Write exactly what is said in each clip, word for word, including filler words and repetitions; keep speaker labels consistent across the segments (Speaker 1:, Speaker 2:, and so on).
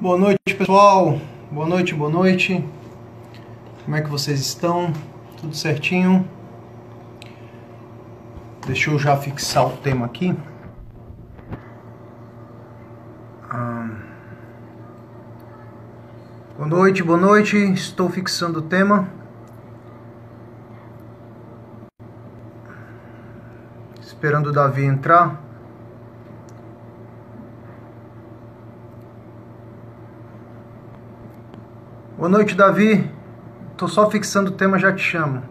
Speaker 1: Boa noite, pessoal. Boa noite, boa noite. Como é que vocês estão? Tudo certinho? Deixa eu já fixar o tema aqui. Ah. Boa noite, boa noite. Estou fixando o tema. Esperando o Davi entrar. Boa noite, Davi. Tô só fixando o tema, já te chamo.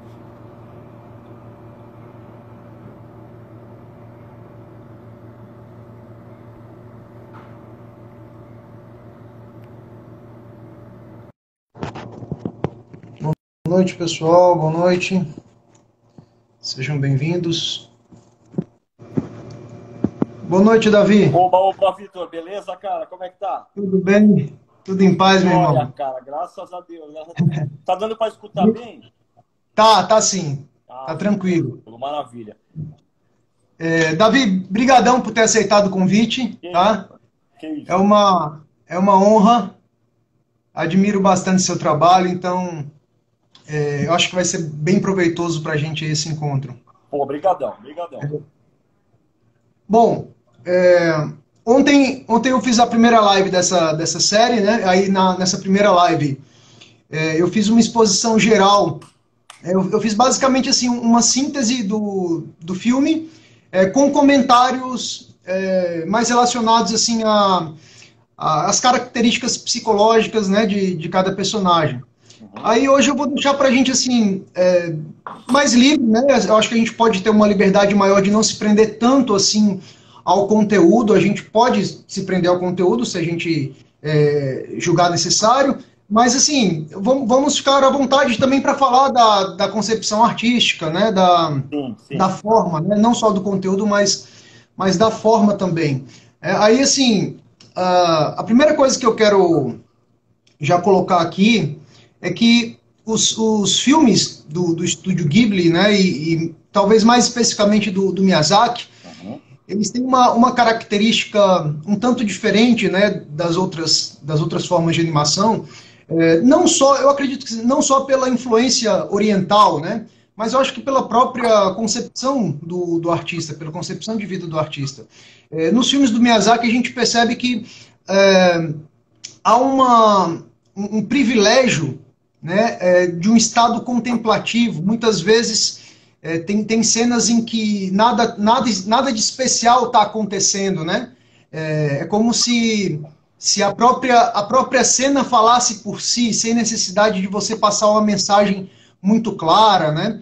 Speaker 1: Boa noite, pessoal. Boa noite. Sejam bem-vindos. Boa noite, Davi.
Speaker 2: Oba, oba, Vitor. Beleza, cara? Como é que tá?
Speaker 1: Tudo bem? Tudo em paz, meu irmão?
Speaker 2: Olha, cara, graças a Deus. Tá dando para escutar bem?
Speaker 1: Tá, tá sim.
Speaker 2: Ah,
Speaker 1: Tá tranquilo.
Speaker 2: Maravilha.
Speaker 1: É, Davi, brigadão por ter aceitado o convite,
Speaker 2: Que
Speaker 1: tá?
Speaker 2: isso? Que isso?
Speaker 1: É uma, é uma honra. Admiro bastante seu trabalho, então é, eu acho que vai ser bem proveitoso pra gente esse encontro.
Speaker 2: Pô, brigadão, brigadão.
Speaker 1: É. Bom, é, ontem, ontem eu fiz a primeira live dessa, dessa série, né? Aí na, nessa primeira live é, eu fiz uma exposição geral. É, eu, eu fiz basicamente assim uma síntese do, do filme é, com comentários é, mais relacionados assim a, a as características psicológicas, né, de, de cada personagem. Uhum. Aí hoje eu vou deixar pra gente assim é, mais livre, né? Eu acho que a gente pode ter uma liberdade maior de não se prender tanto assim ao conteúdo. A gente pode se prender ao conteúdo se a gente é, julgar necessário, mas assim, vamos, vamos ficar à vontade também para falar da, da concepção artística, né? Da,
Speaker 2: sim, sim.
Speaker 1: da forma, né? Não só do conteúdo, mas, mas da forma também. É, aí assim, a, a primeira coisa que eu quero já colocar aqui é que os, os filmes do, do estúdio Ghibli, né, e, e talvez mais especificamente do, do Miyazaki, uhum. eles têm uma, uma característica um tanto diferente, né, das outras, das outras formas de animação. É, não só, eu acredito que não só pela influência oriental, né, mas eu acho que pela própria concepção do, do artista, pela concepção de vida do artista. É, nos filmes do Miyazaki a gente percebe que é, há uma, um, um privilégio, né, é, de um estado contemplativo. Muitas vezes é, tem, tem cenas em que nada, nada, nada de especial está acontecendo, né? É, é como se, se a, própria, a própria cena falasse por si, sem necessidade de você passar uma mensagem muito clara, né?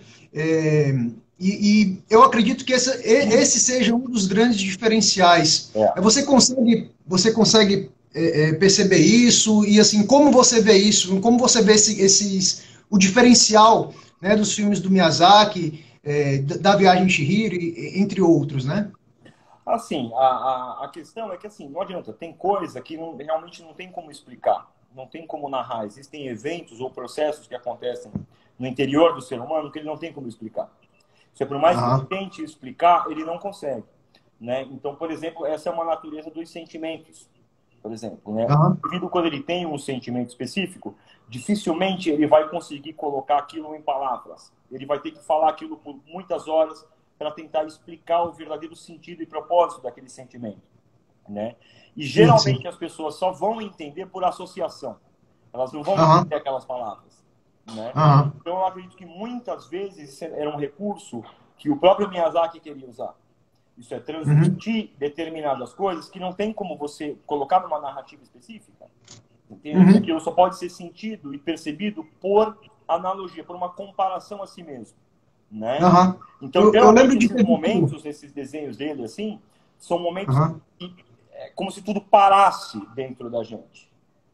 Speaker 1: É, e, e eu acredito que esse, esse seja um dos grandes diferenciais. É. Você consegue, você consegue É, é, perceber isso, e assim, como você vê isso, como você vê esse, esses, o diferencial, né, dos filmes do Miyazaki, é, da Viagem de Chihiro, entre outros, né?
Speaker 2: Assim, a, a, a questão é que assim, não adianta, tem coisa que não, realmente não tem como explicar, não tem como narrar, existem eventos ou processos que acontecem no interior do ser humano que ele não tem como explicar. Se por mais uhum. que ele tente explicar, ele não consegue, né? Então, por exemplo, essa é uma natureza dos sentimentos. Por exemplo, né? Uhum. O indivíduo, quando ele tem um sentimento específico, dificilmente ele vai conseguir colocar aquilo em palavras. Ele vai ter que falar aquilo por muitas horas para tentar explicar o verdadeiro sentido e propósito daquele sentimento, né? E geralmente sim, sim. as pessoas só vão entender por associação. Elas não vão uhum. entender aquelas palavras, né? Uhum. Então eu acredito que muitas vezes era um recurso que o próprio Miyazaki queria usar. Isso é transmitir uhum. determinadas coisas que não tem como você colocar numa narrativa específica. Uhum. Aquilo só pode ser sentido e percebido por analogia, por uma comparação a si mesmo, né? Uhum. Então, eu, eu lembro esses de momentos, esses desenhos dele, assim, são momentos uhum. que é como se tudo parasse dentro da gente,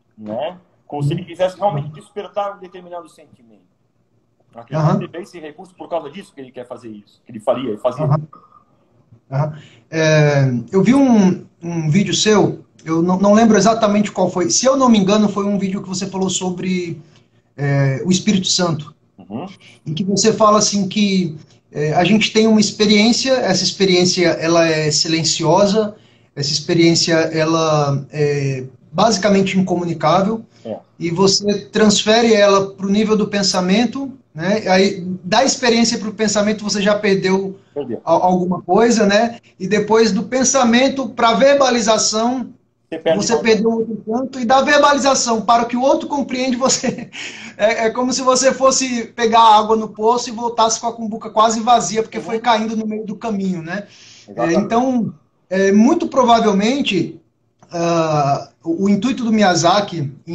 Speaker 2: né? Como uhum. se ele quisesse realmente despertar um determinado sentimento. Acredito que uhum. esse recurso por causa disso que ele quer fazer isso, que ele faria, ele fazia.
Speaker 1: Uhum. É, eu vi um, um vídeo seu, eu não, não lembro exatamente qual foi, se eu não me engano foi um vídeo que você falou sobre é, o Espírito Santo, uhum. em que você fala assim que é, a gente tem uma experiência, essa experiência ela é silenciosa, essa experiência ela é, basicamente incomunicável,
Speaker 2: É.
Speaker 1: e você transfere ela para o nível do pensamento, né? Aí, da experiência para o pensamento, você já perdeu
Speaker 2: Perdeu.
Speaker 1: a- alguma coisa, né? E depois do pensamento para a verbalização,
Speaker 2: Você perde
Speaker 1: você
Speaker 2: mais ainda.
Speaker 1: perdeu outro tanto, e da verbalização para o que o outro compreende, você é, é como se você fosse pegar água no poço e voltasse com a cumbuca quase vazia, porque foi
Speaker 2: Uhum.
Speaker 1: caindo no meio do caminho, né? É,
Speaker 2: Exatamente.
Speaker 1: então, é, muito provavelmente, ah, o, o intuito do Miyazaki em,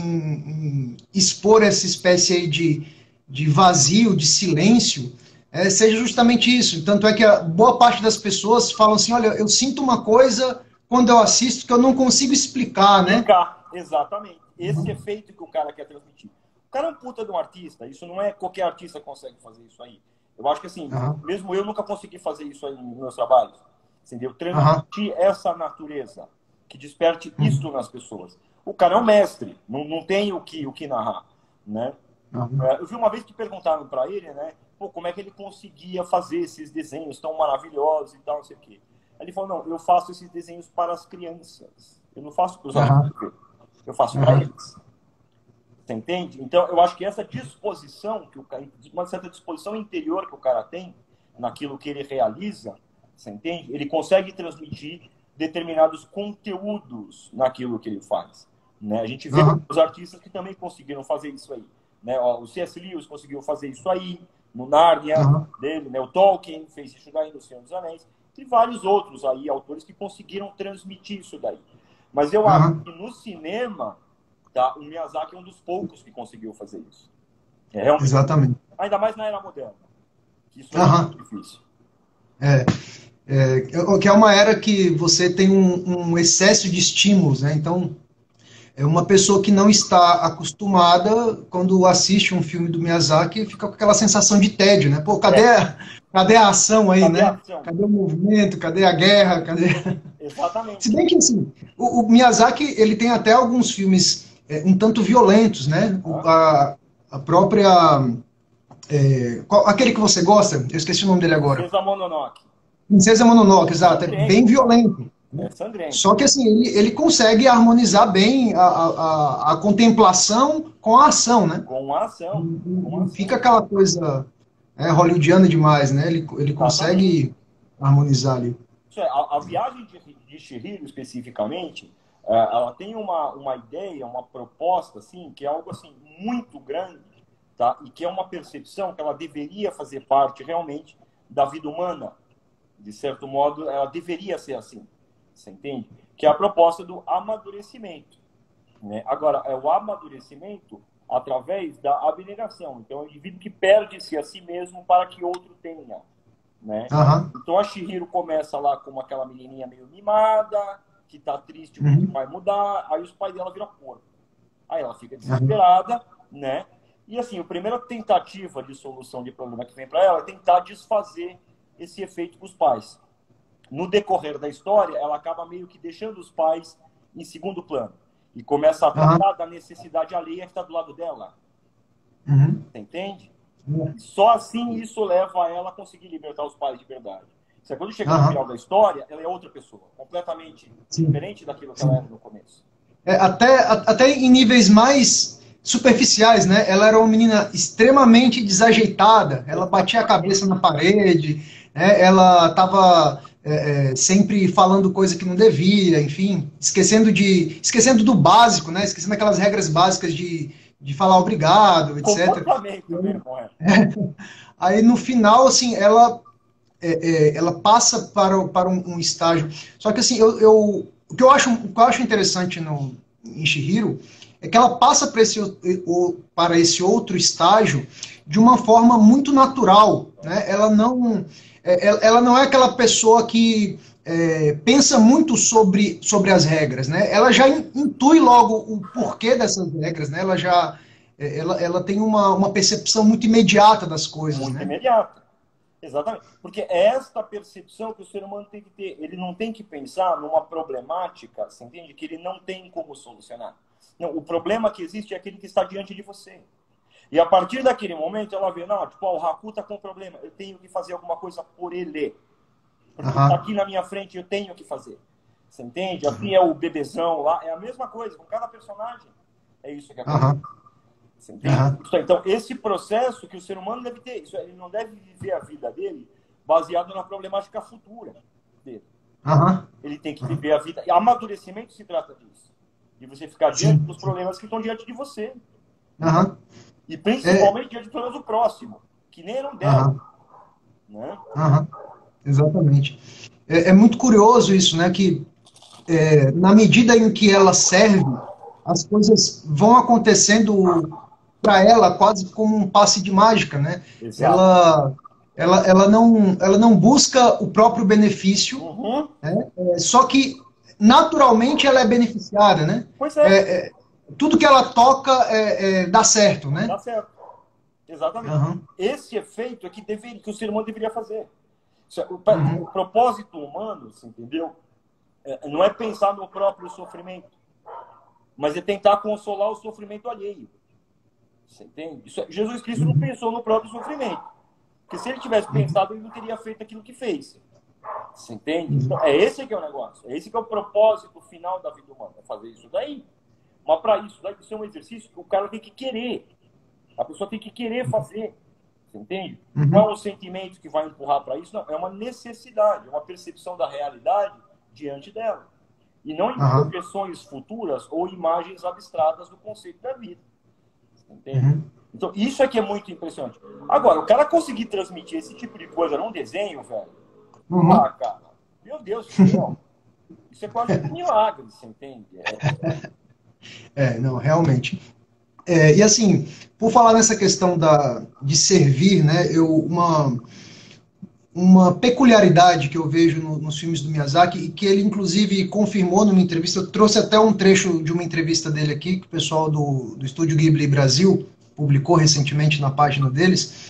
Speaker 1: em expor essa espécie aí de, de vazio, de silêncio, é, seja justamente isso. Tanto é que a boa parte das pessoas falam assim, olha, eu sinto uma coisa quando eu assisto que eu não consigo explicar, né?
Speaker 2: Explicar, exatamente. Esse efeito que o cara quer transmitir. O cara é um puta de um artista, isso não é qualquer artista consegue fazer isso aí. Eu acho que assim,
Speaker 1: Aham,
Speaker 2: mesmo eu nunca consegui fazer isso aí nos meus trabalhos. Entendeu?
Speaker 1: aham,
Speaker 2: Transmitir essa natureza, que desperte
Speaker 1: uhum,
Speaker 2: isso nas pessoas. O cara é um mestre, não, não tem o que, o que narrar, né?
Speaker 1: aham,
Speaker 2: É, eu vi uma vez que perguntaram para ele, né? Pô, como é que ele conseguia fazer esses desenhos tão maravilhosos e tal, não sei o quê. Aí ele falou, não, eu faço esses desenhos para as crianças. Eu não faço para os
Speaker 1: aham,
Speaker 2: adultos. Eu faço para
Speaker 1: aham,
Speaker 2: eles. Você entende? Então, eu acho que essa disposição, que o cara, uma certa disposição interior que o cara tem naquilo que ele realiza, você entende? Ele consegue transmitir determinados conteúdos naquilo que ele faz. Né? A gente vê
Speaker 1: aham,
Speaker 2: os artistas que também conseguiram fazer isso aí. Né? Ó, o C S. Lewis conseguiu fazer isso aí, no Nárnia
Speaker 1: aham,
Speaker 2: dele, né? O Tolkien fez isso daí no Senhor dos Anéis, e vários outros aí, autores que conseguiram transmitir isso daí. Mas eu acho
Speaker 1: aham,
Speaker 2: que no cinema, tá, o Miyazaki é um dos poucos que conseguiu fazer isso. É realmente.
Speaker 1: exatamente.
Speaker 2: Ainda mais na era moderna. Que isso é
Speaker 1: Aham,
Speaker 2: muito difícil.
Speaker 1: é. É, que é uma era que você tem um, um excesso de estímulos, né? Então, é uma pessoa que não está acostumada, quando assiste um filme do Miyazaki, fica com aquela sensação de tédio, né? Pô, cadê
Speaker 2: É,
Speaker 1: a, cadê a ação aí,
Speaker 2: cadê a
Speaker 1: né?
Speaker 2: ação?
Speaker 1: Cadê o movimento? Cadê a guerra? Cadê... Se
Speaker 2: Exatamente.
Speaker 1: bem que, assim, o, o Miyazaki, ele tem até alguns filmes é, um tanto violentos, né? O,
Speaker 2: Hã?
Speaker 1: a, a própria... é, qual- aquele que você gosta, eu esqueci o nome dele agora.
Speaker 2: Princesa Mononoke.
Speaker 1: Princesa Mononoke,
Speaker 2: É
Speaker 1: exato, é bem
Speaker 2: sangrento.
Speaker 1: violento.
Speaker 2: É sangrento.
Speaker 1: Só que assim, ele, ele consegue harmonizar bem a, a, a contemplação com a ação, né?
Speaker 2: Com a ação. Com a
Speaker 1: Não fica
Speaker 2: ação.
Speaker 1: aquela coisa é, hollywoodiana demais, né? Ele, ele
Speaker 2: Exatamente.
Speaker 1: consegue harmonizar ali.
Speaker 2: Isso é, a, a viagem de, de Chihiro, especificamente, é, ela tem uma, uma ideia, uma proposta, assim, que é algo assim, muito grande, tá? E que é uma percepção que ela deveria fazer parte realmente da vida humana. De certo modo, ela deveria ser assim. Você entende? Que é a proposta do amadurecimento. Né? Agora, é o amadurecimento através da abnegação. Então, é o indivíduo que perde-se a si mesmo para que outro tenha. Né?
Speaker 1: Aham.
Speaker 2: Então, a Chihiro começa lá como aquela menininha meio mimada, que está triste porque
Speaker 1: Uhum.
Speaker 2: vai mudar, aí os pais dela viram porco. Aí ela fica
Speaker 1: Aham.
Speaker 2: desesperada, né? E assim, a primeira tentativa de solução de problema que vem para ela é tentar desfazer esse efeito com os pais. No decorrer da história, ela acaba meio que deixando os pais em segundo plano e começa a
Speaker 1: Aham.
Speaker 2: tratar da necessidade alheia que está do lado dela.
Speaker 1: Uhum.
Speaker 2: Você entende? E só assim isso leva ela a conseguir libertar os pais de verdade. Se quando chega no
Speaker 1: Aham.
Speaker 2: final da história, ela é outra pessoa, completamente
Speaker 1: Sim.
Speaker 2: diferente daquilo que ela
Speaker 1: Sim.
Speaker 2: era no começo.
Speaker 1: É, até, a- até em níveis mais superficiais, né? Ela era uma menina extremamente desajeitada, ela batia a cabeça na parede, né? Ela estava é, é, sempre falando coisa que não devia, enfim, esquecendo de, esquecendo do básico, né? Esquecendo aquelas regras básicas de, de falar obrigado, etcétera.
Speaker 2: Comportamento mesmo, é.
Speaker 1: Aí no final, assim, ela é, é, ela passa para, o- para um, um estágio. Só que assim, eu, eu- o que eu acho, o que eu acho interessante no, em Shihiro é que ela passa para esse, o- para esse outro estágio de uma forma muito natural, né? Ela não, é, ela ela não é aquela pessoa que é, pensa muito sobre, sobre as regras, né? Ela já in- intui logo o porquê dessas regras, né? Ela já é, ela, ela tem uma, uma percepção muito imediata das coisas,
Speaker 2: Muito
Speaker 1: né?
Speaker 2: imediato. Exatamente. Porque é esta percepção que o ser humano tem que ter. Ele não tem que pensar numa problemática, você entende? Que ele não tem como solucionar. Não, o problema que existe é aquele que está diante de você. E a partir daquele momento ela vê, não, tipo, ó, o Haku está com problema, eu tenho que fazer alguma coisa por ele. Porque está
Speaker 1: Aham,
Speaker 2: aqui na minha frente, eu tenho que fazer. Você entende? Assim é o bebezão lá, é a mesma coisa, com cada personagem. É isso que acontece.
Speaker 1: Aham.
Speaker 2: Você entende?
Speaker 1: Aham.
Speaker 2: Então, esse processo que o ser humano deve ter, isso, ele não deve viver a vida dele baseado na problemática futura dele.
Speaker 1: Aham.
Speaker 2: Ele tem que viver a vida. E amadurecimento se trata disso. De você ficar diante
Speaker 1: Sim.
Speaker 2: dos problemas que estão diante de você.
Speaker 1: Aham.
Speaker 2: E
Speaker 1: É.
Speaker 2: principalmente diante dos problemas do próximo, que nem eram dela.
Speaker 1: Aham.
Speaker 2: Né?
Speaker 1: Aham. Exatamente. É, é muito curioso isso, né? Que é, na medida em que ela serve, as coisas vão acontecendo para ela quase como um passe de mágica, né?
Speaker 2: Exato.
Speaker 1: Ela, ela, ela, não, ela não busca o próprio benefício,
Speaker 2: Uhum.
Speaker 1: né? É, só que naturalmente ela é beneficiada, né?
Speaker 2: Pois é,
Speaker 1: É, é, tudo que ela toca é, é, dá certo, né?
Speaker 2: dá certo. Exatamente.
Speaker 1: Uhum,
Speaker 2: Esse efeito é que, deveria, que o ser humano deveria fazer. Isso é- O, o
Speaker 1: uhum,
Speaker 2: propósito humano, você entendeu? É, não é pensar no próprio sofrimento, mas é tentar consolar o sofrimento alheio. Você entende? Isso é- Jesus Cristo não
Speaker 1: uhum,
Speaker 2: pensou no próprio sofrimento. Porque se ele tivesse
Speaker 1: uhum,
Speaker 2: pensado, ele não teria feito aquilo que fez. Você entende?
Speaker 1: uhum,
Speaker 2: Então, é esse que é o negócio. É esse que é o propósito final da vida humana. É fazer isso daí. Mas para isso, daí isso é um exercício que o cara tem que querer. A pessoa tem que querer fazer. Você entende? Não
Speaker 1: uhum,
Speaker 2: é um sentimento que vai empurrar para isso, não. É uma necessidade, é uma percepção da realidade diante dela. E não em
Speaker 1: aham,
Speaker 2: projeções futuras ou imagens abstratas do conceito da vida. Você entende?
Speaker 1: uhum,
Speaker 2: Então, isso é que é muito impressionante. Agora, o cara conseguir transmitir esse tipo de coisa num desenho, velho,
Speaker 1: uhum.
Speaker 2: ah, cara, meu Deus do céu, isso é quase um milagre, você entende? É,
Speaker 1: É, não, realmente. É, e assim, por falar nessa questão da, de servir, né, eu, uma, uma peculiaridade que eu vejo no, nos filmes do Miyazaki, e que ele inclusive confirmou numa entrevista, eu trouxe até um trecho de uma entrevista dele aqui, que o pessoal do, do Estúdio Ghibli Brasil publicou recentemente na página deles,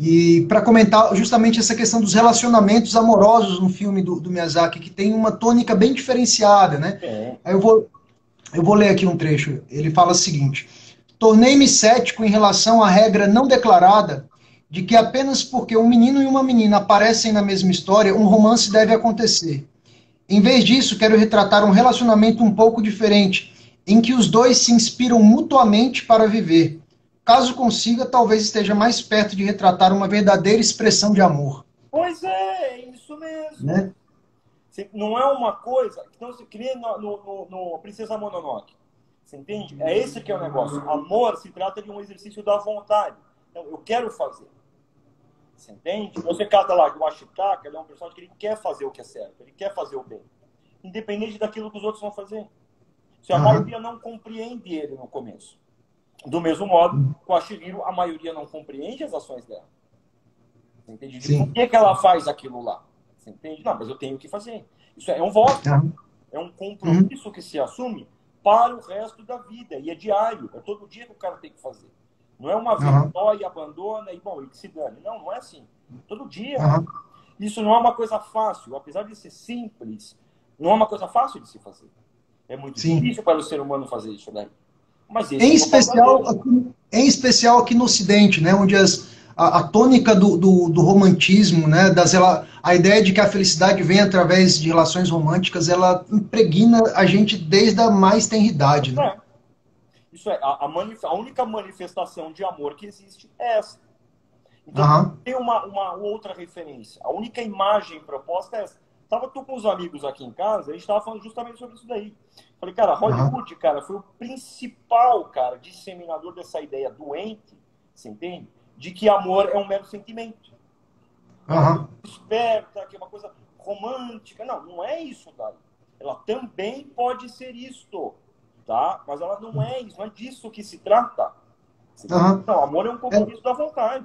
Speaker 1: e para comentar justamente essa questão dos relacionamentos amorosos no filme do, do Miyazaki, que tem uma tônica bem diferenciada, né?
Speaker 2: é,
Speaker 1: Aí eu vou, eu vou ler aqui um trecho. Ele fala o seguinte: tornei-me cético em relação à regra não declarada de que apenas porque um menino e uma menina aparecem na mesma história, um romance deve acontecer. Em vez disso, quero retratar um relacionamento um pouco diferente, em que os dois se inspiram mutuamente para viver. Caso consiga, talvez esteja mais perto de retratar uma verdadeira expressão de amor.
Speaker 2: pois é, é isso mesmo.
Speaker 1: Né?
Speaker 2: Você- não é uma coisa. Então, você cria no, no, no, no Princesa Mononoke. Você entende? É esse que é o negócio. Amor se trata de um exercício da vontade. Então, eu quero fazer. Você entende? Você cata lá que o Ashitaka, ele é um personagem que ele quer fazer o que é certo. Ele quer fazer o bem. Independente daquilo que os outros vão fazer. Se a
Speaker 1: Aham.
Speaker 2: maioria não compreende ele no começo. Do mesmo modo, com a Shihiro, a maioria não compreende as ações dela. Você entende? De por
Speaker 1: Sim.
Speaker 2: que, que ela faz aquilo lá? Você entende? Não, mas eu tenho que fazer. Isso é um voto.
Speaker 1: Aham.
Speaker 2: É um
Speaker 1: Uhum.
Speaker 2: compromisso que se assume para o resto da vida. E é diário. É todo dia que o cara tem que fazer. Não é uma vez
Speaker 1: Aham.
Speaker 2: só e abandona e, bom, e que se dane. Não, não é assim. Todo dia.
Speaker 1: Aham.
Speaker 2: Isso não é uma coisa fácil. Apesar de ser simples, não é uma coisa fácil de se fazer. É muito
Speaker 1: Sim.
Speaker 2: difícil para o ser humano fazer isso daí. Mas esse
Speaker 1: Em
Speaker 2: é o propósito
Speaker 1: especial,
Speaker 2: dele.
Speaker 1: aqui, em especial aqui no Ocidente, né, onde as, a, a tônica do, do, do romantismo, né, das, ela, a ideia de que a felicidade vem através de relações românticas, ela impregna a gente desde a mais tenridade, né?
Speaker 2: É. Isso é, a, a, manif a única manifestação de amor que existe é essa. Então,
Speaker 1: Aham,
Speaker 2: tem uma, uma outra referência. A única imagem proposta é essa. Tava tu com os amigos aqui em casa, a gente tava falando justamente sobre isso daí. Falei, cara,
Speaker 1: aham,
Speaker 2: Hollywood, cara, foi o principal, cara, disseminador dessa ideia doente, você entende? De que amor é um mero sentimento. É uma coisa
Speaker 1: aham.
Speaker 2: esperta, que é uma coisa romântica. Não, não é isso daí. Ela também pode ser isto, tá? Mas ela não é isso, não é disso que se trata.
Speaker 1: Aham.
Speaker 2: Não, amor é um
Speaker 1: É,
Speaker 2: compromisso da vontade.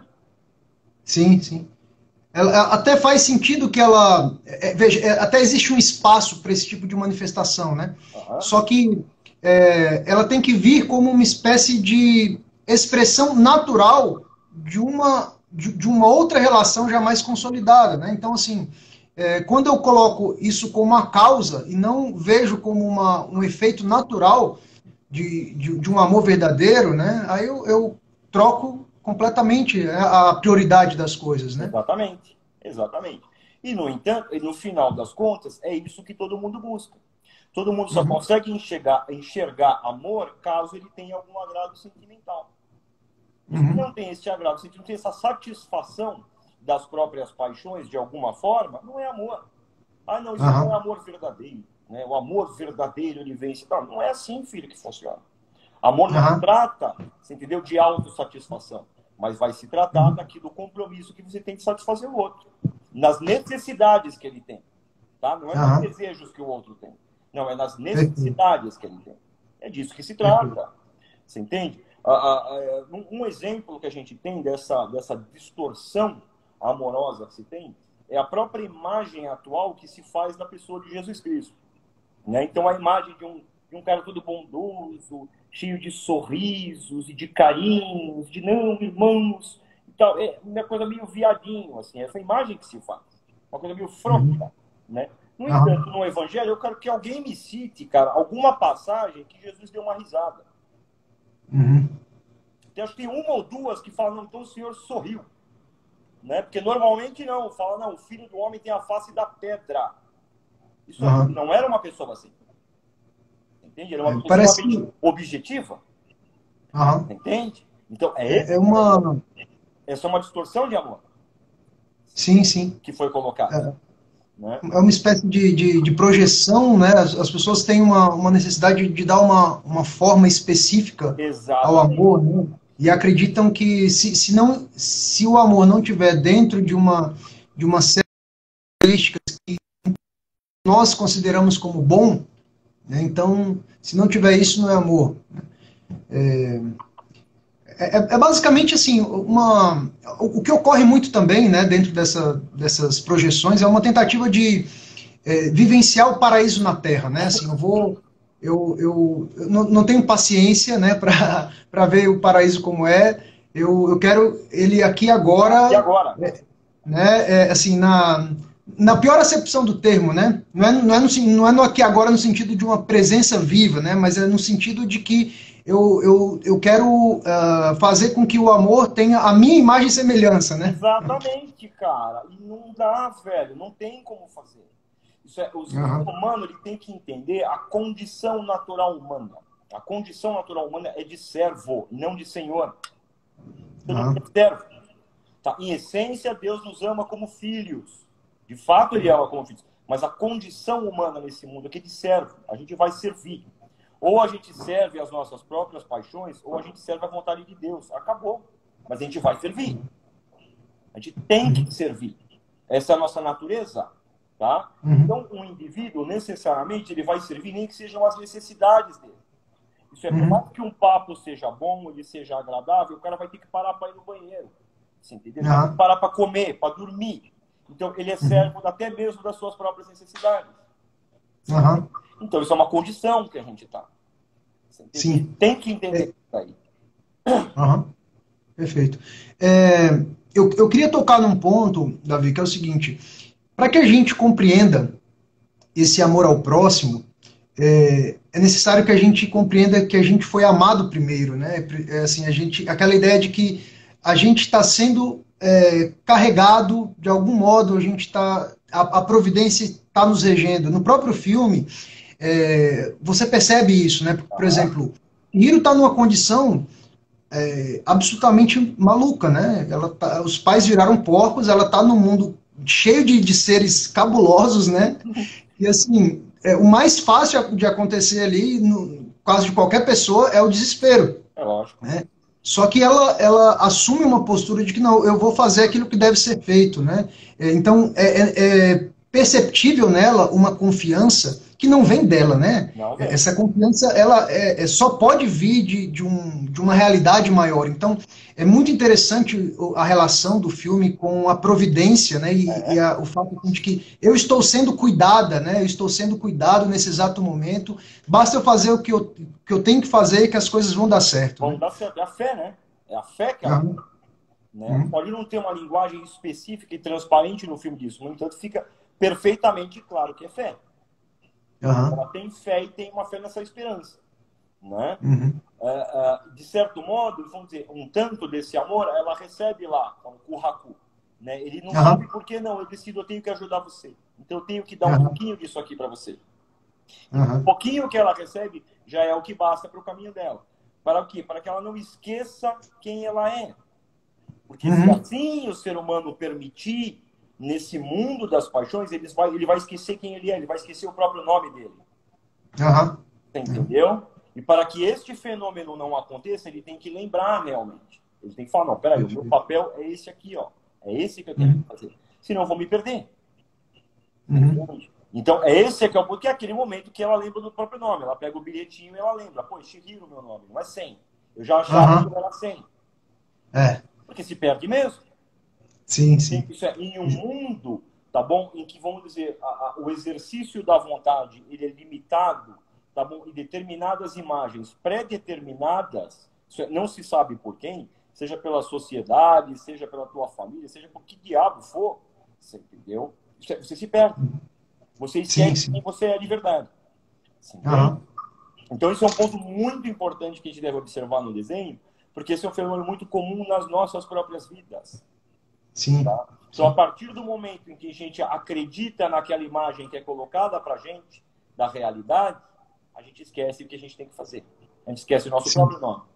Speaker 1: sim, sim. Ela, ela até faz sentido que ela. É, veja, é, até existe um espaço para esse tipo de manifestação, né?
Speaker 2: Aham.
Speaker 1: Só que é, ela tem que vir como uma espécie de expressão natural de uma, de, de uma outra relação já mais consolidada, né? Então, assim, é, quando eu coloco isso como uma causa e não vejo como uma, um efeito natural de, de, de um amor verdadeiro, né? Aí eu, eu troco completamente a, a prioridade das coisas, né?
Speaker 2: Exatamente, exatamente. E, no entanto, e no final das contas, é isso que todo mundo busca. Todo mundo só
Speaker 1: Uhum.
Speaker 2: consegue enxergar, enxergar amor caso ele tenha algum agrado sentimental. E se
Speaker 1: Uhum.
Speaker 2: não tem esse agrado sentimental, não tem essa satisfação das próprias paixões, de alguma forma, não é amor. Ah, não, isso não é
Speaker 1: Aham.
Speaker 2: amor verdadeiro. Né? O amor verdadeiro, ele vence. Não, não é assim, filho, que funciona. Amor não
Speaker 1: Aham.
Speaker 2: trata, você entendeu, de autossatisfação, mas vai se tratar
Speaker 1: Uhum.
Speaker 2: daqui do compromisso que você tem de satisfazer o outro, nas necessidades que ele tem, tá? Não é nos
Speaker 1: Aham.
Speaker 2: desejos que o outro tem, não, é nas
Speaker 1: Perfeito.
Speaker 2: necessidades que ele tem. É disso que se
Speaker 1: Perfeito.
Speaker 2: trata, você entende? Ah, ah, ah, um, um exemplo que a gente tem dessa, dessa distorção amorosa que se tem é a própria imagem atual que se faz da pessoa de Jesus Cristo. Né? Então, a imagem de um, de um cara todo bondoso, cheio de sorrisos e de carinhos, de não, irmãos, e tal. É uma coisa meio viadinho, assim, essa imagem que se faz. Uma coisa meio
Speaker 1: Uhum.
Speaker 2: frouxa, né? No entanto,
Speaker 1: Aham.
Speaker 2: no Evangelho, eu quero que alguém me cite, cara, alguma passagem que Jesus deu uma risada.
Speaker 1: Uhum.
Speaker 2: Eu acho que tem uma ou duas que falam, não, então o Senhor sorriu. Né? Porque normalmente não, fala, não, o filho do homem tem a face da pedra. Isso aí
Speaker 1: Aham.
Speaker 2: não era uma pessoa assim. Entende? Era uma
Speaker 1: É,
Speaker 2: pessoa
Speaker 1: parece
Speaker 2: extremamente
Speaker 1: que.
Speaker 2: objetiva.
Speaker 1: Aham.
Speaker 2: Entende? Então, é esse
Speaker 1: É, é
Speaker 2: o problema.
Speaker 1: uma.
Speaker 2: Essa é uma distorção de amor
Speaker 1: Sim, sim.
Speaker 2: que foi colocada.
Speaker 1: É,
Speaker 2: Né?
Speaker 1: é uma espécie de, de, de projeção, né? As, as pessoas têm uma, uma necessidade de dar uma, uma forma específica ao
Speaker 2: Exatamente.
Speaker 1: amor, né? E acreditam que se, se, não, se o amor não tiver dentro de uma, de uma série de características que nós consideramos como bom, né? Então, se não tiver isso, não é amor. É, é basicamente assim, uma, o, o que ocorre muito também, né, dentro dessa, dessas projeções é uma tentativa de é, vivenciar o paraíso na Terra, né? Assim, eu vou, eu, eu, eu não, não tenho paciência, né, para ver o paraíso como é. Eu, eu quero ele aqui
Speaker 2: E
Speaker 1: agora,
Speaker 2: agora?
Speaker 1: né? É, assim, na na pior acepção do termo, né? Não é, não é, no, não é no aqui agora no sentido de uma presença viva, né? Mas é no sentido de que eu, eu, eu quero uh, fazer com que o amor tenha a minha imagem e semelhança, né?
Speaker 2: Exatamente, cara. E não dá, velho. Não tem como fazer. Isso é, o ser
Speaker 1: Uhum.
Speaker 2: humano ele tem que entender a condição natural humana. A condição natural humana é de servo, não de senhor. Todo mundo
Speaker 1: Uhum.
Speaker 2: é servo. Tá? Em essência, Deus nos ama como filhos. De fato, Ele ama como filhos. Mas a condição humana nesse mundo aqui é de servo. A gente vai servir. Ou a gente serve as nossas próprias paixões, ou a gente serve a vontade de Deus. Acabou. Mas a gente vai servir. A gente tem que servir. Essa é a nossa natureza. Tá?
Speaker 1: Uhum.
Speaker 2: Então, um indivíduo, necessariamente, ele vai servir nem que sejam as necessidades dele. Isso é, por
Speaker 1: Uhum.
Speaker 2: mais que um papo seja bom, ele seja agradável, o cara vai ter que parar para ir no banheiro. Você entendeu? Ele vai ter que
Speaker 1: Uhum.
Speaker 2: parar para comer, para dormir. Então, ele é
Speaker 1: Uhum.
Speaker 2: servo até mesmo das suas próprias necessidades. Você
Speaker 1: Uhum.
Speaker 2: entende? Então, isso é uma condição que a gente está. Ele
Speaker 1: Sim.
Speaker 2: tem que entender
Speaker 1: É,
Speaker 2: isso aí.
Speaker 1: uhum. Perfeito. É, eu, eu queria tocar num ponto, Davi, que é o seguinte: para que a gente compreenda esse amor ao próximo, é, é necessário que a gente compreenda que a gente foi amado primeiro, né? É, assim, a gente, aquela ideia de que a gente está sendo é, carregado de algum modo, a gente está, a, a providência está nos regendo. No próprio filme, é, você percebe isso, né? Por
Speaker 2: Aham.
Speaker 1: exemplo, Hiro está numa condição é, absolutamente maluca, né? Ela tá, os pais viraram porcos, ela está num mundo cheio de, de seres cabulosos, né? E assim, é, o mais fácil de acontecer ali, no caso de qualquer pessoa, é o desespero,
Speaker 2: É lógico.
Speaker 1: né? Só que ela, ela assume uma postura de que não, eu vou fazer aquilo que deve ser feito, né? É, então é, é, é perceptível nela uma confiança que não vem dela, né?
Speaker 2: Não
Speaker 1: É,
Speaker 2: vem.
Speaker 1: essa confiança ela é, é, só pode vir de, de, um, de uma realidade maior. Então é muito interessante a relação do filme com a providência, né? E, e
Speaker 2: É.
Speaker 1: a, o fato de que eu estou sendo cuidada, né? Eu estou sendo cuidado nesse exato momento. Basta eu fazer o que eu, que eu tenho que fazer e que as coisas vão dar certo, né?
Speaker 2: Vamos dar certo. É a fé, né? É a fé que ela tem.
Speaker 1: Uhum.
Speaker 2: Né?
Speaker 1: Uhum.
Speaker 2: Pode não ter uma linguagem específica e transparente no filme disso. No entanto, fica perfeitamente claro que é fé.
Speaker 1: Uhum.
Speaker 2: Ela tem fé e tem uma fé nessa esperança. Né?
Speaker 1: Uhum.
Speaker 2: Uh, uh, de certo modo, vamos dizer, um tanto desse amor, ela recebe lá, com o Kurhaku. Né? Ele não
Speaker 1: Uhum.
Speaker 2: sabe por que não, eu decido, eu tenho que ajudar você. Então eu tenho que dar um
Speaker 1: Uhum.
Speaker 2: pouquinho disso aqui para você. E o
Speaker 1: Aham.
Speaker 2: pouquinho que ela recebe já é o que basta para o caminho dela. Para o quê? Para que ela não esqueça quem ela é. Porque se
Speaker 1: Uhum.
Speaker 2: assim o ser humano permitir, nesse mundo das paixões, ele vai, ele vai esquecer quem ele é, ele vai esquecer o próprio nome dele.
Speaker 1: Aham.
Speaker 2: Você entendeu? E para que este fenômeno não aconteça, ele tem que lembrar realmente. Ele tem que falar, não, peraí, o meu
Speaker 1: Perfeito.
Speaker 2: papel é esse aqui, ó. É esse que eu tenho que
Speaker 1: Uhum.
Speaker 2: fazer. Senão eu vou me perder.
Speaker 1: Uhum.
Speaker 2: Entende? Então, é esse que é o porque é aquele momento que ela lembra do próprio nome. Ela pega o bilhetinho e ela lembra. Pô, Shihiro, meu nome, não é cem. Eu já achava que
Speaker 1: Aham.
Speaker 2: eu era cem.
Speaker 1: É.
Speaker 2: Porque se perde mesmo.
Speaker 1: Sim, sim.
Speaker 2: Isso é em um mundo, tá bom, em que, vamos dizer, a, a, o exercício da vontade ele é limitado, tá bom, e determinadas imagens pré-determinadas, é, não se sabe por quem, seja pela sociedade, seja pela tua família, seja por que diabo for, você entendeu? É, você se perde. Você
Speaker 1: Sim,
Speaker 2: esquece quem
Speaker 1: sim.
Speaker 2: você é de verdade. Você entende?
Speaker 1: Aham.
Speaker 2: Então, isso é um ponto muito importante que a gente deve observar no desenho, porque esse é um fenômeno muito comum nas nossas próprias vidas.
Speaker 1: Sim.
Speaker 2: Tá? Então, a
Speaker 1: Sim.
Speaker 2: partir do momento em que a gente acredita naquela imagem que é colocada para a gente, da realidade, a gente esquece o que a gente tem que fazer. A gente esquece o nosso
Speaker 1: Sim.
Speaker 2: próprio nome.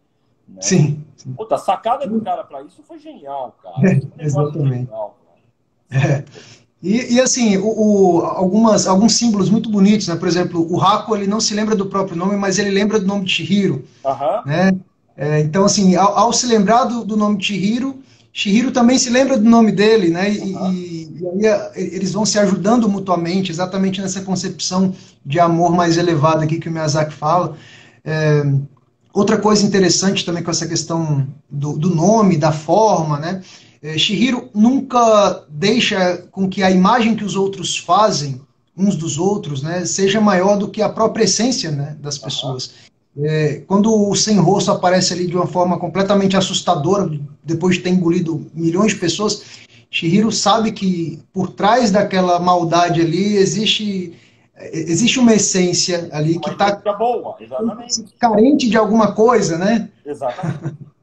Speaker 2: Né?
Speaker 1: Sim. Sim.
Speaker 2: Puta, a sacada do cara para isso foi genial, cara.
Speaker 1: É,
Speaker 2: Foi um negócio
Speaker 1: exatamente.
Speaker 2: genial, cara.
Speaker 1: É. E, e assim, o, o- algumas, alguns símbolos muito bonitos, né? Por exemplo, o Hako, ele não se lembra do próprio nome, mas ele lembra do nome de Chihiro,
Speaker 2: Aham,
Speaker 1: né? É, então, assim, ao, ao se lembrar do, do nome de Chihiro, Chihiro também se lembra do nome dele, né? E,
Speaker 2: aham.
Speaker 1: e, e aí a- eles vão se ajudando mutuamente, exatamente nessa concepção de amor mais elevada aqui que o Miyazaki fala. É, outra coisa interessante também com essa questão do, do nome, da forma, né? É, Chihiro nunca deixa com que a imagem que os outros fazem uns dos outros, né, seja maior do que a própria essência, né, das
Speaker 2: Aham.
Speaker 1: pessoas. É, quando o sem rosto aparece ali de uma forma completamente assustadora, depois de ter engolido milhões de pessoas, Chihiro sabe que por trás daquela maldade ali existe existe uma essência ali que
Speaker 2: Uma
Speaker 1: está
Speaker 2: essência boa, exatamente.
Speaker 1: carente de alguma coisa, né?
Speaker 2: Exatamente.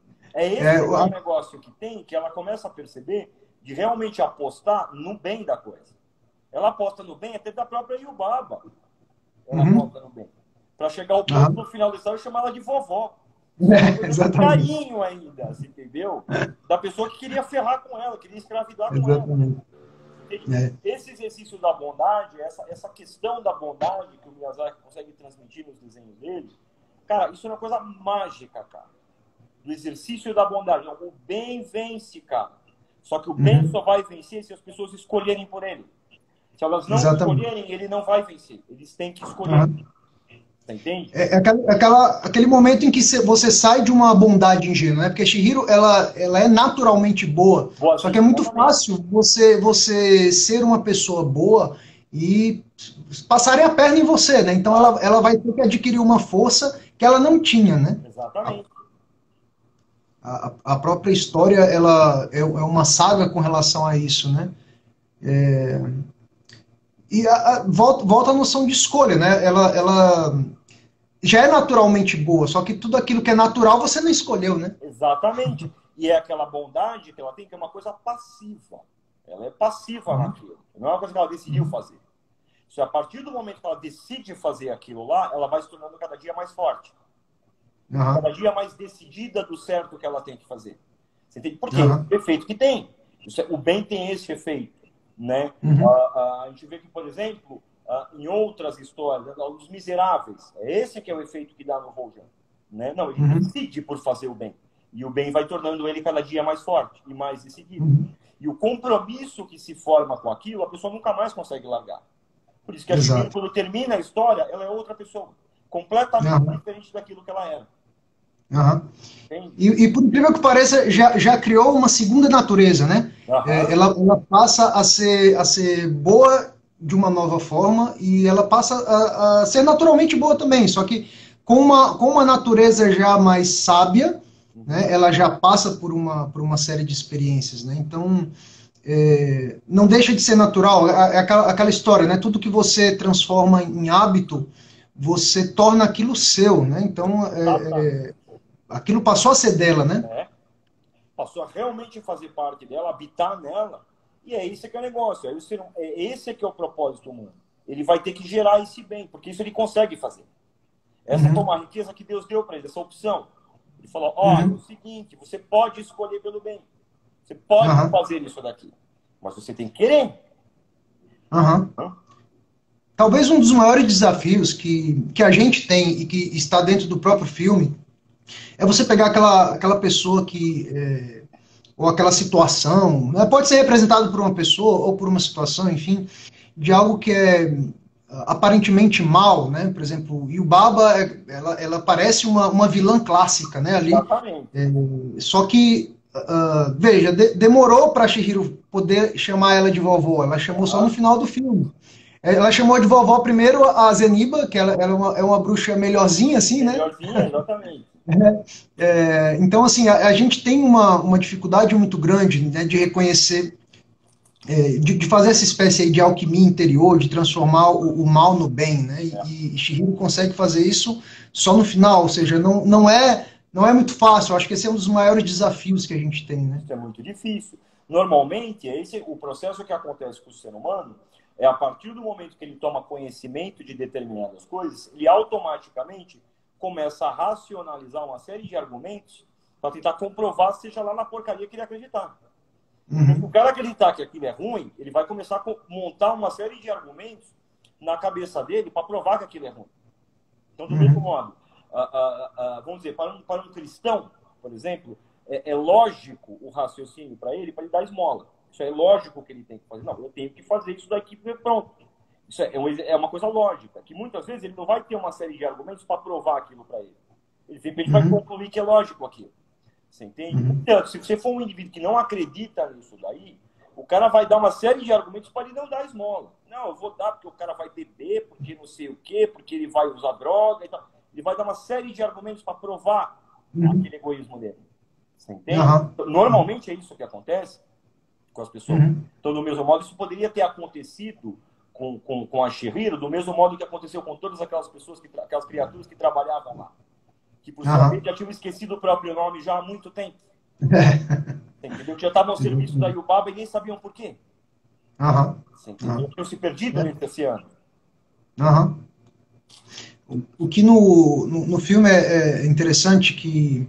Speaker 2: É
Speaker 1: É,
Speaker 2: esse que é o
Speaker 1: a-
Speaker 2: negócio que tem, que ela começa a perceber de realmente apostar no bem da coisa. Ela aposta no bem até da própria Yubaba. Ela
Speaker 1: uhum,
Speaker 2: aposta no bem. Para chegar ao ponto, no
Speaker 1: aham.
Speaker 2: final da história, chamar ela de vovó. Uma
Speaker 1: É,
Speaker 2: coisa com
Speaker 1: exatamente,
Speaker 2: carinho ainda, você entendeu? Da pessoa que queria ferrar com ela, queria escravidar com ela.
Speaker 1: exatamente.
Speaker 2: Entende?
Speaker 1: É,
Speaker 2: Esse exercício da bondade, essa, essa questão da bondade que o Miyazaki consegue transmitir nos desenhos dele, cara, isso é uma coisa mágica, cara. Do exercício da bondade. O bem vence, cara. Só que o bem
Speaker 1: uhum,
Speaker 2: só vai vencer se as pessoas escolherem por ele. Se elas não
Speaker 1: exatamente.
Speaker 2: escolherem, ele não vai vencer. Eles têm que escolher.
Speaker 1: Aham.
Speaker 2: Você entende?
Speaker 1: É, é aquela, aquela- aquele momento em que cê- você sai de uma bondade ingênua, né? Porque Chihiro, ela, ela é naturalmente boa, só que é
Speaker 2: Boazinha,
Speaker 1: muito
Speaker 2: exatamente.
Speaker 1: fácil você, você ser uma pessoa boa e passarem a perna em você, né? Então ela,
Speaker 2: Claro,
Speaker 1: ela vai ter que adquirir uma força que ela não tinha, né? A,
Speaker 2: exatamente.
Speaker 1: a, a própria história, ela é, é uma saga com relação a isso, né? E a, a- volta, volta à noção de escolha, né? Ela, ela já é naturalmente boa, só que tudo aquilo que é natural você não escolheu, né?
Speaker 2: Exatamente. E é aquela bondade que ela tem, que é uma coisa passiva. Ela é passiva
Speaker 1: Uhum,
Speaker 2: naquilo. Não é uma coisa que ela decidiu
Speaker 1: uhum,
Speaker 2: fazer. Se a partir do momento que ela decide fazer aquilo lá, ela vai se tornando cada dia mais forte.
Speaker 1: aham,
Speaker 2: Cada dia mais decidida do certo que ela tem que fazer. Você entende? Por quê?
Speaker 1: aham,
Speaker 2: O efeito que tem. O bem tem esse efeito. Né? A,
Speaker 1: uhum,
Speaker 2: a, a gente vê que, por exemplo, a, em outras histórias, os miseráveis, é esse que é o efeito que dá no Rojan. Né? Não, ele
Speaker 1: uhum,
Speaker 2: decide por fazer o bem. E o bem vai tornando ele cada dia mais forte e mais decidido.
Speaker 1: uhum.
Speaker 2: E o compromisso que se forma com aquilo, a pessoa nunca mais consegue largar. Por isso que a Shihiro,
Speaker 1: Exato.
Speaker 2: quando termina a história, ela é outra pessoa. Completamente
Speaker 1: Aham,
Speaker 2: diferente daquilo que ela era.
Speaker 1: aham.
Speaker 2: Entende?
Speaker 1: E, e por incrível que pareça, já, já criou uma segunda natureza, né? É,
Speaker 2: Aham.
Speaker 1: ela, ela passa a ser, a ser boa de uma nova forma e ela passa a, a ser naturalmente boa também, só que com uma, com uma natureza já mais sábia, né?
Speaker 2: Uhum.
Speaker 1: Ela já passa por uma, por uma série de experiências, né? Então, é, não deixa de ser natural, é aquela, aquela história, né? Tudo que você transforma em hábito, você torna aquilo seu, né? Então, é, é,
Speaker 2: Exatamente.
Speaker 1: aquilo passou a ser dela, né?
Speaker 2: É. Passou a realmente fazer parte dela, habitar nela. E é esse que é o negócio. É esse, é esse que é o propósito do mundo. ele vai ter que gerar esse bem, porque isso ele consegue fazer. Essa
Speaker 1: Uhum.
Speaker 2: foi uma riqueza que Deus deu para ele, essa opção. Ele falou, olha,
Speaker 1: Uhum.
Speaker 2: é o seguinte, você pode escolher pelo bem. Você pode
Speaker 1: Uhum.
Speaker 2: fazer isso daqui. Mas você tem que querer.
Speaker 1: Uhum.
Speaker 2: Né?
Speaker 1: Talvez um dos maiores desafios que, que a gente tem e que está dentro do próprio filme é você pegar aquela, aquela pessoa que, é, ou aquela situação, né? Pode ser representado por uma pessoa ou por uma situação, enfim, de algo que é aparentemente mal, né? Por exemplo, Yubaba, é- ela, ela parece uma, uma vilã clássica, né? Ali,
Speaker 2: Exatamente.
Speaker 1: é, só que, uh, veja, de, demorou para Chihiro poder chamar ela de vovó, ela chamou só no
Speaker 2: Aham.
Speaker 1: final do filme. Ela chamou de vovó primeiro a Zeniba, que ela, ela é, uma, é uma bruxa melhorzinha, assim, né?
Speaker 2: Melhorzinha, exatamente.
Speaker 1: É, então, assim, a, a gente tem uma, uma dificuldade muito grande, né, de reconhecer, é, de, de fazer essa espécie aí de alquimia interior, de transformar o, o mal no bem, né?
Speaker 2: É.
Speaker 1: E, e Shihiro consegue fazer isso só no final, ou seja, não, não é não é muito fácil. Eu acho que esse é um dos maiores desafios que a gente tem, né?
Speaker 2: Isso é muito difícil. Normalmente, esse, o processo que acontece com o ser humano é a partir do momento que ele toma conhecimento de determinadas coisas, ele automaticamente começa a racionalizar uma série de argumentos para tentar comprovar, seja lá na porcaria que ele acreditar. Então, se o
Speaker 1: Uhum,
Speaker 2: cara acreditar que aquilo é ruim, ele vai começar a montar uma série de argumentos na cabeça dele para provar que aquilo é ruim. Então, do mesmo
Speaker 1: uhum,
Speaker 2: modo, ah, ah, ah, vamos dizer, para um, para um cristão, por exemplo, é, é lógico o raciocínio para ele, para ele dar esmola. Isso é lógico que ele tem que fazer. Não, eu tenho que fazer isso daqui pronto. Isso é, é uma coisa lógica, que muitas vezes ele não vai ter uma série de argumentos para provar aquilo para ele. Ele simplesmente vai
Speaker 1: uhum,
Speaker 2: concluir que é lógico aquilo. Você entende?
Speaker 1: uhum,
Speaker 2: Portanto, se você for um indivíduo que não acredita nisso daí, o cara vai dar uma série de argumentos para ele não dar esmola. Não, eu vou dar porque o cara vai beber, porque não sei o quê, porque ele vai usar droga e tal. Ele vai dar uma série de argumentos para provar
Speaker 1: uhum,
Speaker 2: aquele egoísmo dele. Você entende?
Speaker 1: aham,
Speaker 2: Normalmente é isso que acontece com as pessoas.
Speaker 1: uhum,
Speaker 2: Então, do mesmo modo, isso poderia ter acontecido com, com, com a Chihiro, do mesmo modo que aconteceu com todas aquelas pessoas, que, aquelas criaturas que trabalhavam lá. Que, por sua vez,
Speaker 1: aham.
Speaker 2: já tinham esquecido o próprio nome já há muito tempo. Entendeu? Que já estavam ao serviço da Yubaba e nem sabiam por quê.
Speaker 1: Aham,
Speaker 2: Você entendeu?
Speaker 1: aham,
Speaker 2: Tinham se perdido
Speaker 1: é,
Speaker 2: nesse oceano.
Speaker 1: aham. O, o que no, no, no filme é, é interessante que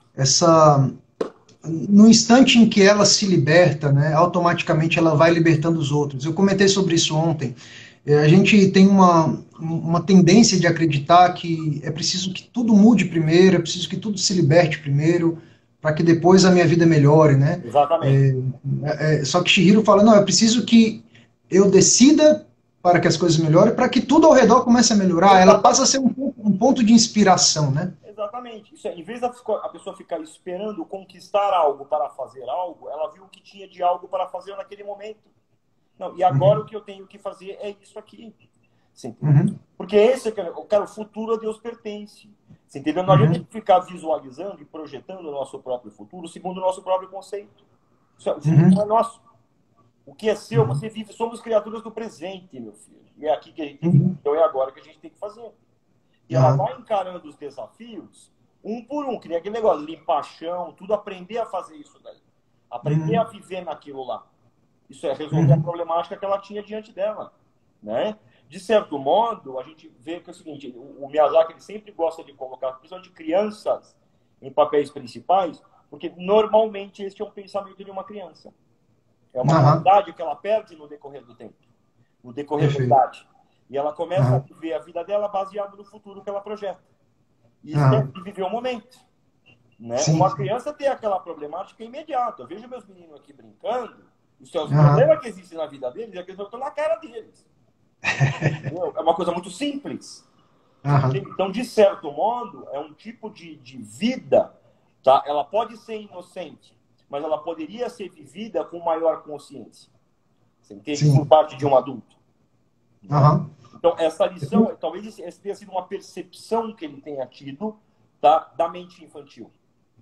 Speaker 1: essa no instante em que ela se liberta, né, automaticamente ela vai libertando os outros. Eu comentei sobre isso ontem. É, a gente tem uma, uma tendência de acreditar que é preciso que tudo mude primeiro, é preciso que tudo se liberte primeiro, para que depois a minha vida melhore, né?
Speaker 2: Exatamente.
Speaker 1: É, é, é, só que Shihiro fala, não, é preciso que eu decida para que as coisas melhorem, para que tudo ao redor comece a melhorar. Ela passa a
Speaker 2: Exatamente.
Speaker 1: ser um, um ponto de inspiração, né?
Speaker 2: Exatamente. Isso é, em vez da a pessoa ficar esperando conquistar algo para fazer algo, ela viu o que tinha de algo para fazer naquele momento. Não, e agora o
Speaker 1: Uhum,
Speaker 2: que eu tenho que fazer é isso aqui. Você entendeu?
Speaker 1: uhum,
Speaker 2: Porque esse é o cara, o futuro a Deus pertence. Você entendeu? Não adianta
Speaker 1: uhum,
Speaker 2: ficar visualizando e projetando o nosso próprio futuro segundo o nosso próprio conceito. O futuro não é
Speaker 1: uhum,
Speaker 2: nosso. O que é seu,
Speaker 1: uhum,
Speaker 2: você vive. Somos criaturas do presente, meu filho. E é aqui que a gente vive.
Speaker 1: uhum.
Speaker 2: Então é agora que a gente tem que fazer. E ela
Speaker 1: Aham,
Speaker 2: vai encarando os desafios um por um, que nem aquele negócio, limpar chão, tudo, aprender a fazer isso daí. Aprender a
Speaker 1: uhum,
Speaker 2: viver naquilo lá. Isso é resolver a
Speaker 1: uhum,
Speaker 2: problemática que ela tinha diante dela. Né? De certo modo, a gente vê que é o seguinte, o Miyazaki ele sempre gosta de colocar, principalmente crianças, em papéis principais, porque normalmente este é um pensamento de uma criança. É uma
Speaker 1: aham,
Speaker 2: qualidade que ela perde no decorrer do tempo, no decorrer da
Speaker 1: perfeito.
Speaker 2: idade. E ela começa a
Speaker 1: Aham,
Speaker 2: viver a vida dela baseada no futuro que ela projeta. E esquece
Speaker 1: aham,
Speaker 2: de viver o momento. Né?
Speaker 1: sim,
Speaker 2: Uma
Speaker 1: sim.
Speaker 2: criança tem aquela problemática imediata. Eu vejo meus meninos aqui brincando, os seus
Speaker 1: Aham,
Speaker 2: problemas que existem na vida deles é que eles estão na cara deles. Entendeu? É uma coisa muito simples.
Speaker 1: aham,
Speaker 2: Então, de certo modo, é um tipo de, de vida, tá? Ela pode ser inocente, mas ela poderia ser vivida com maior consciência. Você entende? Por
Speaker 1: sim.
Speaker 2: parte de um adulto. Né?
Speaker 1: Aham.
Speaker 2: Então, essa lição, talvez essa tenha sido uma percepção que ele tenha tido, tá? Da mente infantil.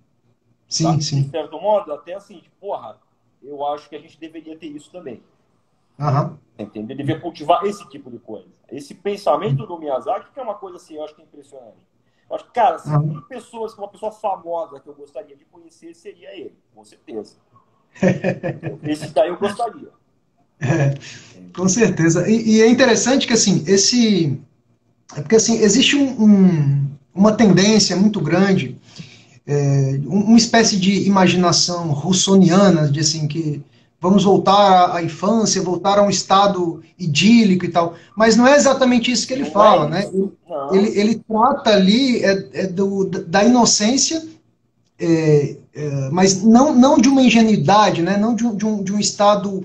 Speaker 2: Tá?
Speaker 1: Sim,
Speaker 2: De
Speaker 1: sim.
Speaker 2: certo modo, até assim, de, porra, eu acho que a gente deveria ter isso também.
Speaker 1: Aham.
Speaker 2: Entendeu? Deveria cultivar esse tipo de coisa. Esse pensamento do Miyazaki, que é uma coisa assim, eu acho que é impressionante. Eu acho que, cara, se tem
Speaker 1: Aham.
Speaker 2: pessoas, uma pessoa famosa que eu gostaria de conhecer, seria ele, com certeza. Entendeu? Esse daí eu gostaria.
Speaker 1: É, com certeza. E, e é interessante que, assim, esse... É porque, assim, existe um, um- uma tendência muito grande, é, um- uma espécie de imaginação russoniana, de, assim, que vamos voltar à, à infância, voltar a um estado idílico e tal. Mas não é exatamente isso que ele
Speaker 2: Não é
Speaker 1: fala, né?
Speaker 2: isso.
Speaker 1: Ele,
Speaker 2: Não,
Speaker 1: ele trata ali é, é do, da inocência, é, é, mas não, não de uma ingenuidade, né? Não de um, de um, de um estado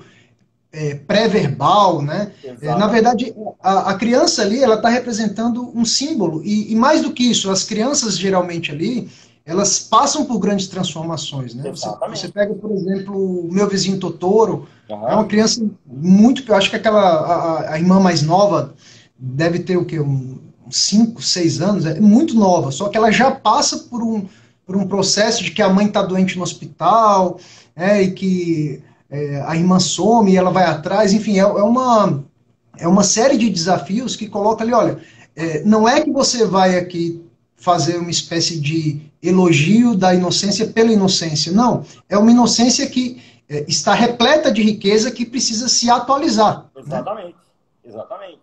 Speaker 1: é, pré-verbal, né? É, na
Speaker 2: exatamente.
Speaker 1: verdade, a, a criança ali, ela está representando um símbolo, e, e mais do que isso, as crianças geralmente ali, elas passam por grandes transformações, né? Você, você
Speaker 2: Exatamente.
Speaker 1: pega, por exemplo, o meu vizinho Totoro, é uma
Speaker 2: Aham.
Speaker 1: criança muito, eu acho que aquela, a, a irmã mais nova deve ter o quê? Um, uns cinco, seis anos, é muito nova, só que ela já passa por um, por um processo de que a mãe está doente no hospital, é, e que é, a irmã some e ela vai atrás, enfim, é, é, uma, é uma série de desafios que coloca ali, olha, é, não é que você vai aqui fazer uma espécie de elogio da inocência pela inocência, não, é uma inocência que é, está repleta de riqueza que precisa se atualizar, né?
Speaker 2: Exatamente. Exatamente.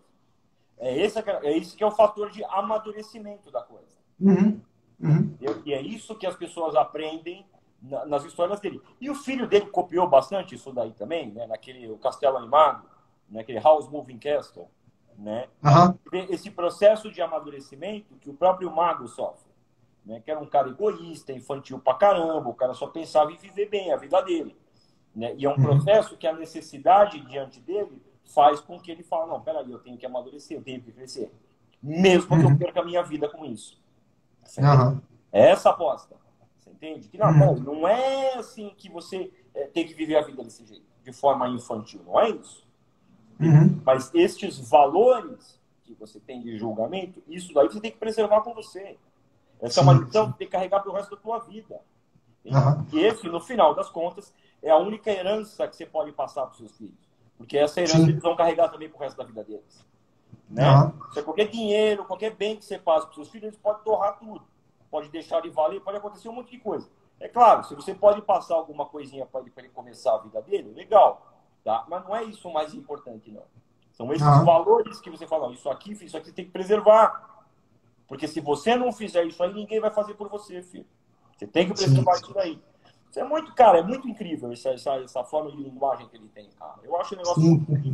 Speaker 2: É esse, que é é esse que é o fator de amadurecimento da coisa.
Speaker 1: Uhum, uhum,
Speaker 2: Entendeu? E é isso que as pessoas aprendem na, nas histórias dele. E o filho dele copiou bastante isso daí também, né? Naquele o Castelo Animado, naquele House Moving Castle, né?
Speaker 1: aham,
Speaker 2: Esse processo de amadurecimento que o próprio mago sofre, né? Que era um cara egoísta, infantil pra caramba, o cara só pensava em viver bem a vida dele, né? E é um
Speaker 1: uhum,
Speaker 2: processo que a necessidade diante dele faz com que ele fale, não, peraí, eu tenho que amadurecer, eu tenho que crescer, mesmo que eu
Speaker 1: uhum,
Speaker 2: perca a minha vida com isso. Você entende?
Speaker 1: aham,
Speaker 2: É essa a aposta. Você entende? Que não, peraí,
Speaker 1: uhum,
Speaker 2: não é assim que você é, tem que viver a vida desse jeito, de forma infantil, não é isso. Entendeu?
Speaker 1: uhum,
Speaker 2: Mas estes valores que você tem de julgamento, isso daí você tem que preservar com você. Essa é uma
Speaker 1: sim,
Speaker 2: lição que
Speaker 1: sim,
Speaker 2: você tem que carregar para o resto da tua vida. Entende?
Speaker 1: aham,
Speaker 2: E esse, no final das contas, é a única herança que você pode passar para os seus filhos. Porque essa herança
Speaker 1: sim,
Speaker 2: eles vão carregar também para o resto da vida deles. Né?
Speaker 1: aham,
Speaker 2: Se qualquer dinheiro, qualquer bem que você passa para os seus filhos, eles podem torrar tudo. Pode deixar de valer, pode acontecer um monte de coisa. É claro, se você pode passar alguma coisinha para ele, ele começar a vida dele, legal. Tá? Mas não é isso o mais importante, não. São esses
Speaker 1: aham,
Speaker 2: valores que você fala, isso aqui, isso aqui você tem que preservar. Porque se você não fizer isso aí, ninguém vai fazer por você, filho. Você tem que
Speaker 1: sim,
Speaker 2: preservar isso daí. Isso é muito, cara, é muito incrível essa, essa, essa forma de linguagem que ele tem, cara. Eu acho um negócio muito
Speaker 1: sim.
Speaker 2: incrível.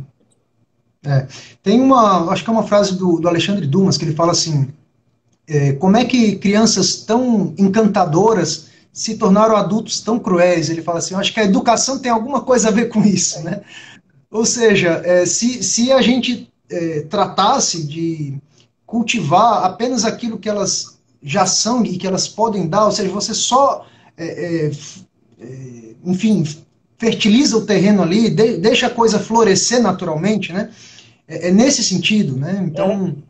Speaker 1: É. Tem uma, acho que é uma frase do, do Alexandre Dumas, que ele fala assim, é, como é que crianças tão encantadoras se tornaram adultos tão cruéis? Ele fala assim, eu acho que a educação tem alguma coisa a ver com isso, né? Ou seja, é, se, se a gente é, tratasse de cultivar apenas aquilo que elas já são e que elas podem dar, ou seja, você só, é, é, é, enfim, fertiliza o terreno ali, de, deixa a coisa florescer naturalmente, né? É, é nesse sentido, né?
Speaker 2: É,
Speaker 1: Então,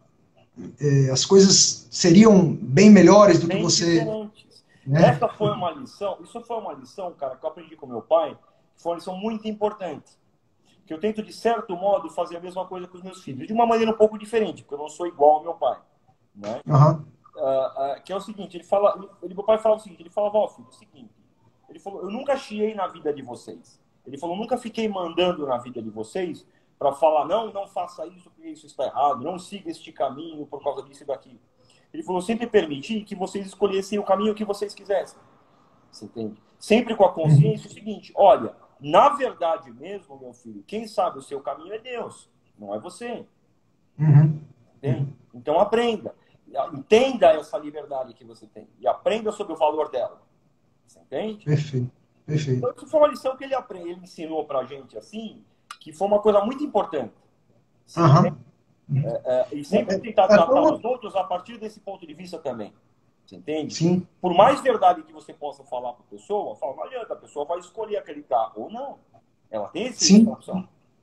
Speaker 1: é, as coisas seriam bem melhores do que
Speaker 2: bem
Speaker 1: você,
Speaker 2: diferentes.
Speaker 1: né?
Speaker 2: Essa foi uma lição, isso foi uma lição, cara, que eu aprendi com meu pai, que foi uma lição muito importante. Que eu tento, de certo modo, fazer a mesma coisa com os meus filhos, de uma maneira um pouco diferente, porque eu não sou igual ao meu pai. Né?
Speaker 1: Aham,
Speaker 2: Uh, uh, que é o seguinte, ele fala, ele, meu pai falava o seguinte, ele falava, ó, filho, é o seguinte, ele falou, eu nunca chiei na vida de vocês. Ele falou, nunca fiquei mandando na vida de vocês para falar, não, não faça isso porque isso está errado, não siga este caminho por causa disso e daquilo. Ele falou, sempre permiti que vocês escolhessem o caminho que vocês quisessem. Você entende? Sempre com a
Speaker 1: uhum,
Speaker 2: consciência o seguinte, olha, na verdade mesmo, meu filho, quem sabe o seu caminho é Deus, não é você.
Speaker 1: uhum,
Speaker 2: Entende?
Speaker 1: uhum.
Speaker 2: Então aprenda. Entenda essa liberdade que você tem. E aprenda sobre o valor dela. Você entende?
Speaker 1: Perfeito,
Speaker 2: Então,
Speaker 1: perfeito.
Speaker 2: isso foi uma lição que ele, aprende, ele ensinou pra gente assim, que foi uma coisa muito importante. Você entende?
Speaker 1: Aham.
Speaker 2: É, e
Speaker 1: É,
Speaker 2: sempre
Speaker 1: é,
Speaker 2: tentar
Speaker 1: até
Speaker 2: tratar
Speaker 1: uma...
Speaker 2: os outros a partir desse ponto de vista também. Você entende? Que
Speaker 1: Sim,
Speaker 2: por mais verdade que você possa falar para a pessoa, fala, não adianta, a pessoa vai escolher acreditar ou não. Ela tem esse, essa
Speaker 1: sim.
Speaker 2: opção.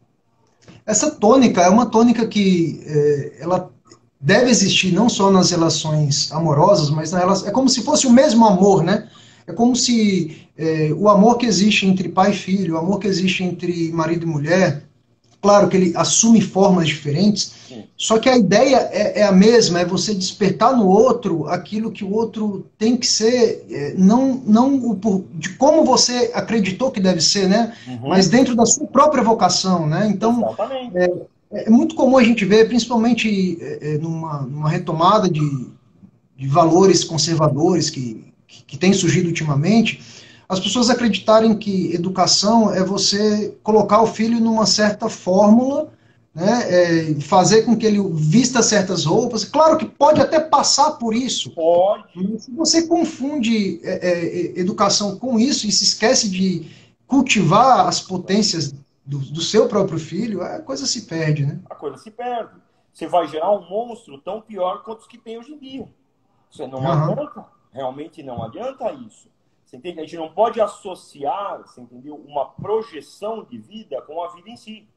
Speaker 1: Essa tônica é uma tônica que é, ela deve existir não só nas relações amorosas, mas na relação, é como se fosse o mesmo amor, né? É como se é, o amor que existe entre pai e filho, o amor que existe entre marido e mulher, claro que ele assume formas diferentes,
Speaker 2: Sim.
Speaker 1: só que a ideia é, é a mesma, é você despertar no outro aquilo que o outro tem que ser, é, não, não o, por, de como você acreditou que deve ser, né? Mas
Speaker 2: Uhum.
Speaker 1: dentro da sua própria vocação, né? Então,
Speaker 2: Exatamente.
Speaker 1: é, é muito comum a gente ver, principalmente é, é, numa, numa retomada de, de valores conservadores que, que, que tem surgido ultimamente, as pessoas acreditarem que educação é você colocar o filho numa certa fórmula, né, é, fazer com que ele vista certas roupas. Claro que pode até passar por isso,
Speaker 2: Pode.
Speaker 1: mas se você confunde é, é, educação com isso e se esquece de cultivar as potências do, do seu próprio filho, a coisa se perde, né?
Speaker 2: A coisa se perde. Você vai gerar um monstro tão pior quanto os que tem hoje em dia. Você não
Speaker 1: Aham.
Speaker 2: adianta, realmente não adianta isso. Você entende? A gente não pode associar, você entendeu, uma projeção de vida com a vida em si.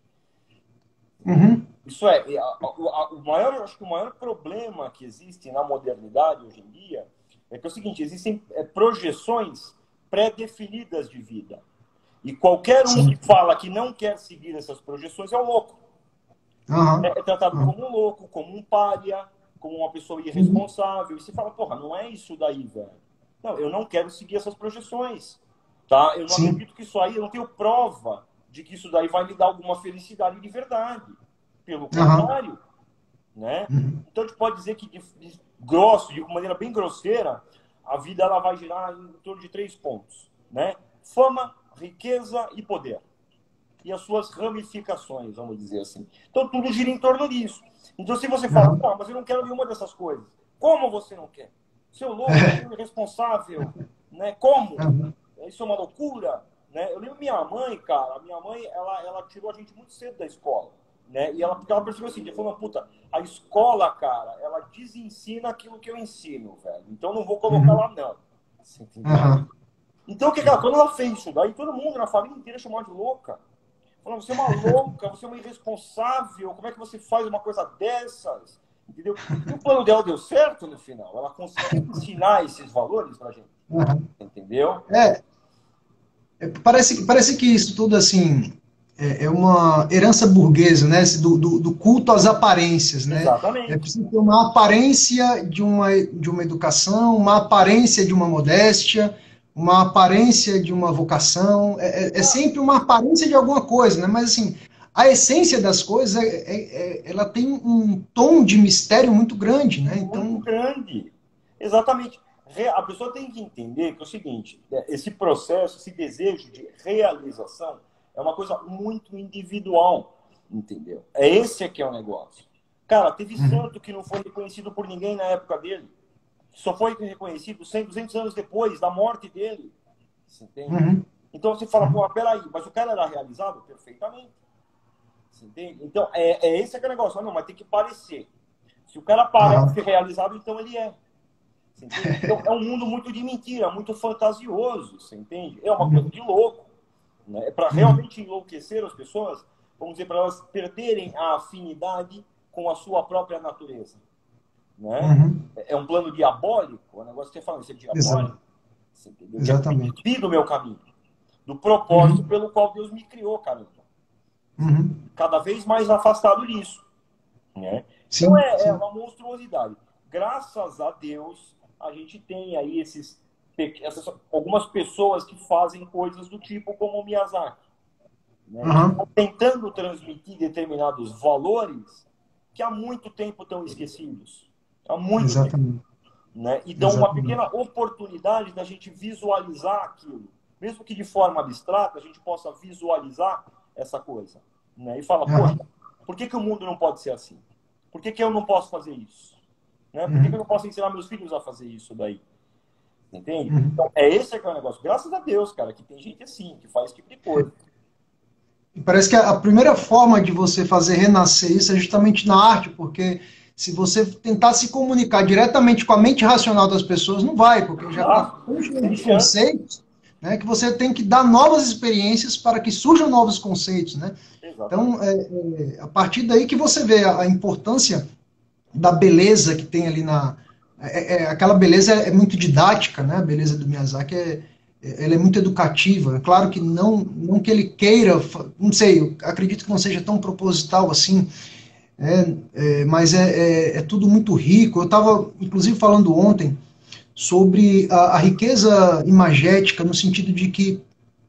Speaker 1: Uhum.
Speaker 2: Isso é, a, a, o maior, acho que o maior problema que existe na modernidade hoje em dia é que é o seguinte, existem é, projeções pré-definidas de vida. E qualquer um
Speaker 1: Sim.
Speaker 2: que fala que não quer seguir essas projeções é um louco.
Speaker 1: Aham.
Speaker 2: É, é tratado
Speaker 1: Aham.
Speaker 2: como um louco, como um pária, como uma pessoa
Speaker 1: Uhum.
Speaker 2: irresponsável. E você fala, porra, não é isso daí, velho. Não, eu não quero seguir essas projeções. Tá? Eu não
Speaker 1: Sim.
Speaker 2: acredito que isso aí, eu não tenho prova de que isso daí vai me dar alguma felicidade de verdade. Pelo
Speaker 1: Aham.
Speaker 2: contrário, né?
Speaker 1: Uhum.
Speaker 2: Então a gente pode dizer que de, de grosso, de maneira bem grosseira, a vida ela vai girar em torno de três pontos, né? Fama, riqueza e poder. E as suas ramificações, vamos dizer assim. Então tudo gira em torno disso. Então se você fala,
Speaker 1: Aham.
Speaker 2: não, mas eu não quero nenhuma dessas coisas. Como você não quer? Seu louco, seu irresponsável, né? Como?
Speaker 1: Aham.
Speaker 2: Isso é uma loucura, né? Eu lembro minha mãe, cara, a minha mãe, ela, ela tirou a gente muito cedo da escola, né? E ela, porque ela percebeu assim, ela falou, puta, a escola, cara, ela desensina aquilo que eu ensino, velho. Então não vou colocar
Speaker 1: Uhum.
Speaker 2: lá, não. Você entendeu?
Speaker 1: Aham.
Speaker 2: Então o que que ela, quando ela fez isso daí, todo mundo na família inteira chamou de louca. Falando, você é uma louca, você é uma irresponsável, como é que você faz uma coisa dessas? Entendeu? E o plano dela deu certo no final. Ela conseguiu ensinar esses valores pra gente.
Speaker 1: Aham.
Speaker 2: Entendeu?
Speaker 1: É, é, parece, parece que isso tudo assim é, é uma herança burguesa, né? Esse Do, do, do culto às aparências, né? É
Speaker 2: Exatamente.
Speaker 1: preciso ter uma aparência de uma, de uma educação, uma aparência de uma modéstia, uma aparência de uma vocação. É, é- é sempre uma aparência de alguma coisa, né? Mas assim, a essência das coisas é, é- é- ela tem um tom de mistério muito grande, né?
Speaker 2: Muito
Speaker 1: Então,
Speaker 2: grande. Exatamente. Re- A pessoa tem que entender que é o seguinte, é, esse processo, esse desejo de realização é uma coisa muito individual, entendeu? É esse é que é o negócio. Cara, teve
Speaker 1: uhum,
Speaker 2: santo que não foi reconhecido por ninguém na época dele. Só foi reconhecido cem, duzentos anos depois da morte dele. Você entende?
Speaker 1: uhum,
Speaker 2: Então você fala,
Speaker 1: uhum,
Speaker 2: pô, peraí, mas o cara era realizado perfeitamente. Você entende? Então, é, é esse que é o negócio. Ah, não, mas tem que parecer. Se o cara
Speaker 1: aham,
Speaker 2: parece realizado, então ele é. Você entende? Então, é um mundo muito de mentira, muito fantasioso, você entende? É uma coisa
Speaker 1: uhum,
Speaker 2: de louco. Né? É para
Speaker 1: uhum,
Speaker 2: realmente enlouquecer as pessoas, vamos dizer, para elas perderem a afinidade com a sua própria natureza. Né?
Speaker 1: uhum.
Speaker 2: É um plano diabólico, o negócio que você fala, isso é
Speaker 1: Exato,
Speaker 2: diabólico. Você entendeu? Que é me
Speaker 1: exatamente.
Speaker 2: desvio do meu caminho, do propósito
Speaker 1: Uhum,
Speaker 2: pelo qual Deus me criou, cara.
Speaker 1: uhum.
Speaker 2: Cada vez mais afastado disso. Né? Então
Speaker 1: Sim,
Speaker 2: é, é
Speaker 1: sim.
Speaker 2: uma monstruosidade. Graças a Deus, a gente tem aí esses, essas, algumas pessoas que fazem coisas do tipo como o Miyazaki, né? Que
Speaker 1: Aham,
Speaker 2: estão tentando transmitir determinados valores que há muito tempo estão esquecidos. Há muito tempo.
Speaker 1: exatamente,
Speaker 2: Né? E dão uma
Speaker 1: exatamente.
Speaker 2: pequena oportunidade da gente visualizar aquilo. Mesmo que de forma abstrata, a gente possa visualizar essa coisa. Né? E fala, poxa,
Speaker 1: Aham,
Speaker 2: por que, que o mundo não pode ser assim? Por que, que eu não posso fazer isso? Né? Por que, que eu
Speaker 1: uhum,
Speaker 2: não posso ensinar meus filhos a fazer isso daí? Entende?
Speaker 1: uhum.
Speaker 2: Então, é esse que é o negócio. Graças a Deus, cara, que tem gente assim, que faz esse tipo de coisa.
Speaker 1: E parece que a a primeira forma de você fazer renascer isso é justamente na arte, porque se você tentar se comunicar diretamente com a mente racional das pessoas, não vai, porque já está
Speaker 2: Ah,
Speaker 1: tão cheio
Speaker 2: sem
Speaker 1: de
Speaker 2: chance.
Speaker 1: conceitos, né, que você tem que dar novas experiências para que surjam novos conceitos, né?
Speaker 2: Exatamente.
Speaker 1: Então, é, é, a partir daí que você vê a, a importância da beleza que tem ali na. É, é, aquela beleza é, é muito didática, né? A beleza do Miyazaki é, ela é muito educativa. É claro que não, não que ele queira, não sei, eu acredito que não seja tão proposital assim, é, é, mas é, é, é tudo muito rico. Eu estava, inclusive, falando ontem sobre a, a riqueza imagética, no sentido de que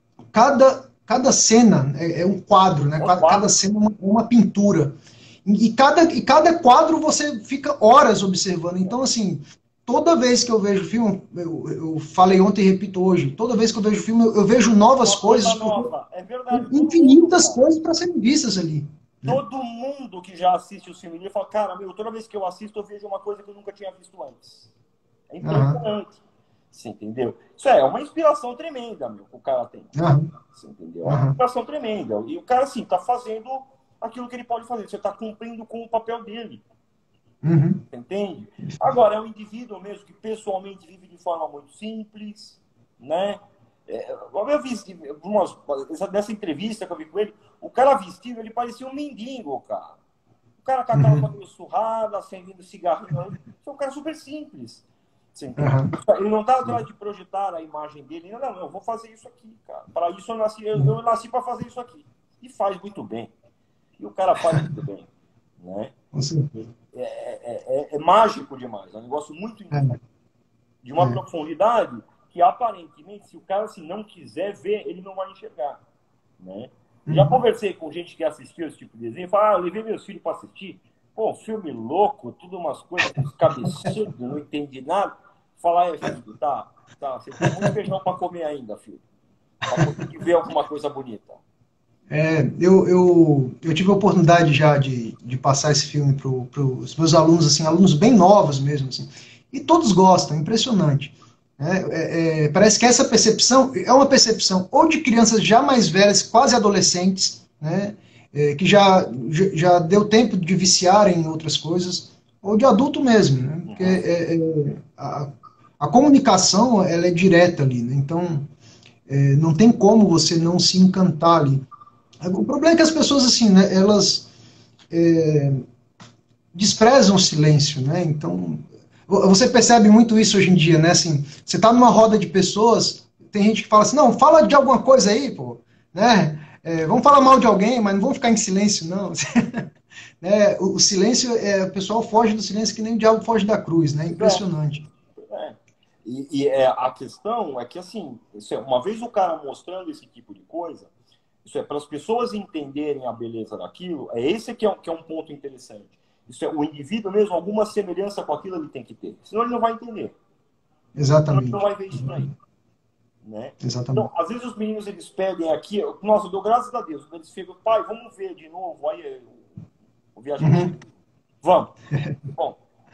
Speaker 1: cada, cada cena é, é um quadro, né?
Speaker 2: É um
Speaker 1: Cada, cada
Speaker 2: quadro.
Speaker 1: cena é uma, uma pintura. E cada, e cada quadro você fica horas observando. Então, assim, toda vez que eu vejo filme, eu, eu falei ontem e repito hoje, toda vez que eu vejo filme, eu, eu vejo novas
Speaker 2: Uma coisa
Speaker 1: coisas, porque
Speaker 2: nova. É
Speaker 1: tem
Speaker 2: verdade, todo mundo,
Speaker 1: infinitas
Speaker 2: cara.
Speaker 1: coisas para serem vistas ali. Né?
Speaker 2: Todo mundo que já assiste o filme ele fala, cara, meu, toda vez que eu assisto eu vejo uma coisa que eu nunca tinha visto antes. É
Speaker 1: Aham,
Speaker 2: impressionante. Você entendeu? Isso é uma inspiração tremenda, meu, que o cara tem.
Speaker 1: aham,
Speaker 2: Você entendeu? É uma
Speaker 1: aham,
Speaker 2: inspiração tremenda. E o cara, assim, tá fazendo aquilo que ele pode fazer. Você tá cumprindo com o papel dele.
Speaker 1: uhum,
Speaker 2: Você entende? Agora, é um indivíduo mesmo que pessoalmente vive de forma muito simples, né? É, eu vi umas, dessa entrevista que eu vi com ele, o cara vestido, ele parecia um mendigo, cara. O cara com a calça
Speaker 1: uhum,
Speaker 2: meio surrada, acendendo cigarrinho. É um cara super simples. Você entende?
Speaker 1: aham,
Speaker 2: Ele não está atrás de projetar a imagem dele. Não, não, eu vou fazer isso aqui, cara. Para isso eu nasci, eu, eu nasci para fazer isso aqui. E faz muito bem. E o cara faz muito bem, né?
Speaker 1: com certeza.
Speaker 2: É, é, é, é mágico demais. É um negócio muito
Speaker 1: É,
Speaker 2: de uma
Speaker 1: é,
Speaker 2: profundidade que aparentemente, se o cara assim, não quiser ver, ele não vai enxergar, né? Já
Speaker 1: uhum.
Speaker 2: conversei com gente que assistiu esse tipo de desenho, fala, ah, eu levei meus filhos para assistir, pô, filme louco, tudo umas coisas, uns cabeçudos, não entendi nada. Falar, é, filho, tá, tá, você tem muito feijão para comer ainda, filho, para conseguir ver alguma coisa bonita.
Speaker 1: É, eu, eu, eu tive a oportunidade já de, de passar esse filme para os meus alunos, assim, alunos bem novos mesmo, assim, e todos gostam, impressionante. Né? É, é, parece que essa percepção é uma percepção ou de crianças já mais velhas, quase adolescentes, né? É, que já, já já deu tempo de viciarem em outras coisas, ou de adulto mesmo, né? Porque
Speaker 2: Uhum.
Speaker 1: é, é, a, a comunicação ela é direta ali, né? Então é, não tem como você não se encantar ali. O problema é que as pessoas, assim, né, elas é, desprezam o silêncio, né? Então, você percebe muito isso hoje em dia, né? Assim, você está numa roda de pessoas, tem gente que fala assim, não, fala de alguma coisa aí, pô, né? É, vamos falar mal de alguém, mas não vamos ficar em silêncio, não. né? O, o silêncio, é, o pessoal foge do silêncio que nem o diabo foge da cruz, né?
Speaker 2: Pois é,
Speaker 1: Impressionante.
Speaker 2: é. E, e é, a questão é que, assim, isso é, uma vez o cara mostrando esse tipo de coisa, isso é para as pessoas entenderem a beleza daquilo, é esse que é, um, que é um ponto interessante. Isso é o indivíduo mesmo, alguma semelhança com aquilo ele tem que ter. Senão ele não vai entender. Senão ele não
Speaker 1: Exatamente.
Speaker 2: vai ver isso daí. Né? Então,
Speaker 1: Exatamente.
Speaker 2: às vezes os meninos eles pedem aqui, nossa, eu dou graças a Deus, eles ficam, pai, vamos ver de novo, aí o viajante,
Speaker 1: Uhum.
Speaker 2: vamos. Bom,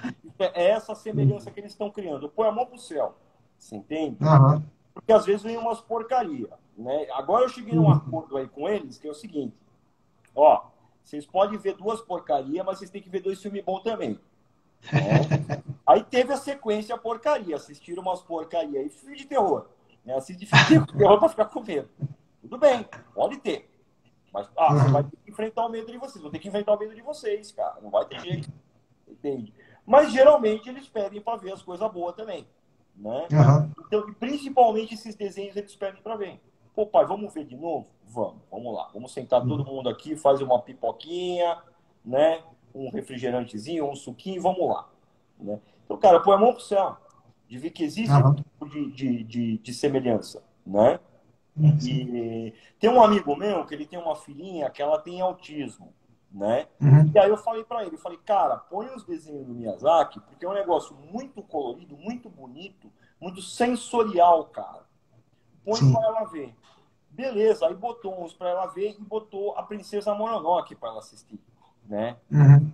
Speaker 2: é essa semelhança que eles estão criando. Põe a mão pro céu, você entende?
Speaker 1: Aham.
Speaker 2: Porque às vezes vem umas porcaria, né? Agora eu cheguei num
Speaker 1: Uhum.
Speaker 2: acordo aí com eles, que é o seguinte, ó, vocês podem ver duas porcarias, mas vocês têm que ver dois filmes bons também. Né? Aí teve a sequência porcaria, assistiram umas porcaria aí, filme de terror. Né? Assiste filme de terror pra ficar com medo. Tudo bem, pode ter. Mas ah, você vai
Speaker 1: Uhum.
Speaker 2: ter que enfrentar o medo de vocês, vão ter que enfrentar o medo de vocês, cara. Não vai ter jeito. Entende? Mas geralmente eles pedem para ver as coisas boas também. Né?
Speaker 1: Uhum.
Speaker 2: Então, principalmente esses desenhos eles pedem para ver. Pô, pai, vamos ver de novo? Vamos, vamos lá. Vamos sentar todo mundo aqui, fazer uma pipoquinha, né? Um refrigerantezinho, um suquinho, vamos lá. Né? Então, cara, põe a mão pro céu de ver que existe esse
Speaker 1: Uhum.
Speaker 2: tipo de, de, de, de semelhança, né?
Speaker 1: Uhum.
Speaker 2: E tem um amigo meu que ele tem uma filhinha que ela tem autismo, né?
Speaker 1: Uhum.
Speaker 2: E aí eu falei para ele, eu falei, cara, põe os desenhos do Miyazaki, porque é um negócio muito colorido, muito bonito, muito sensorial, cara. Põe
Speaker 1: Sim.
Speaker 2: para ela ver. Beleza, aí botou uns para ela ver e botou a Princesa Mononoke para ela assistir, né?
Speaker 1: Uhum.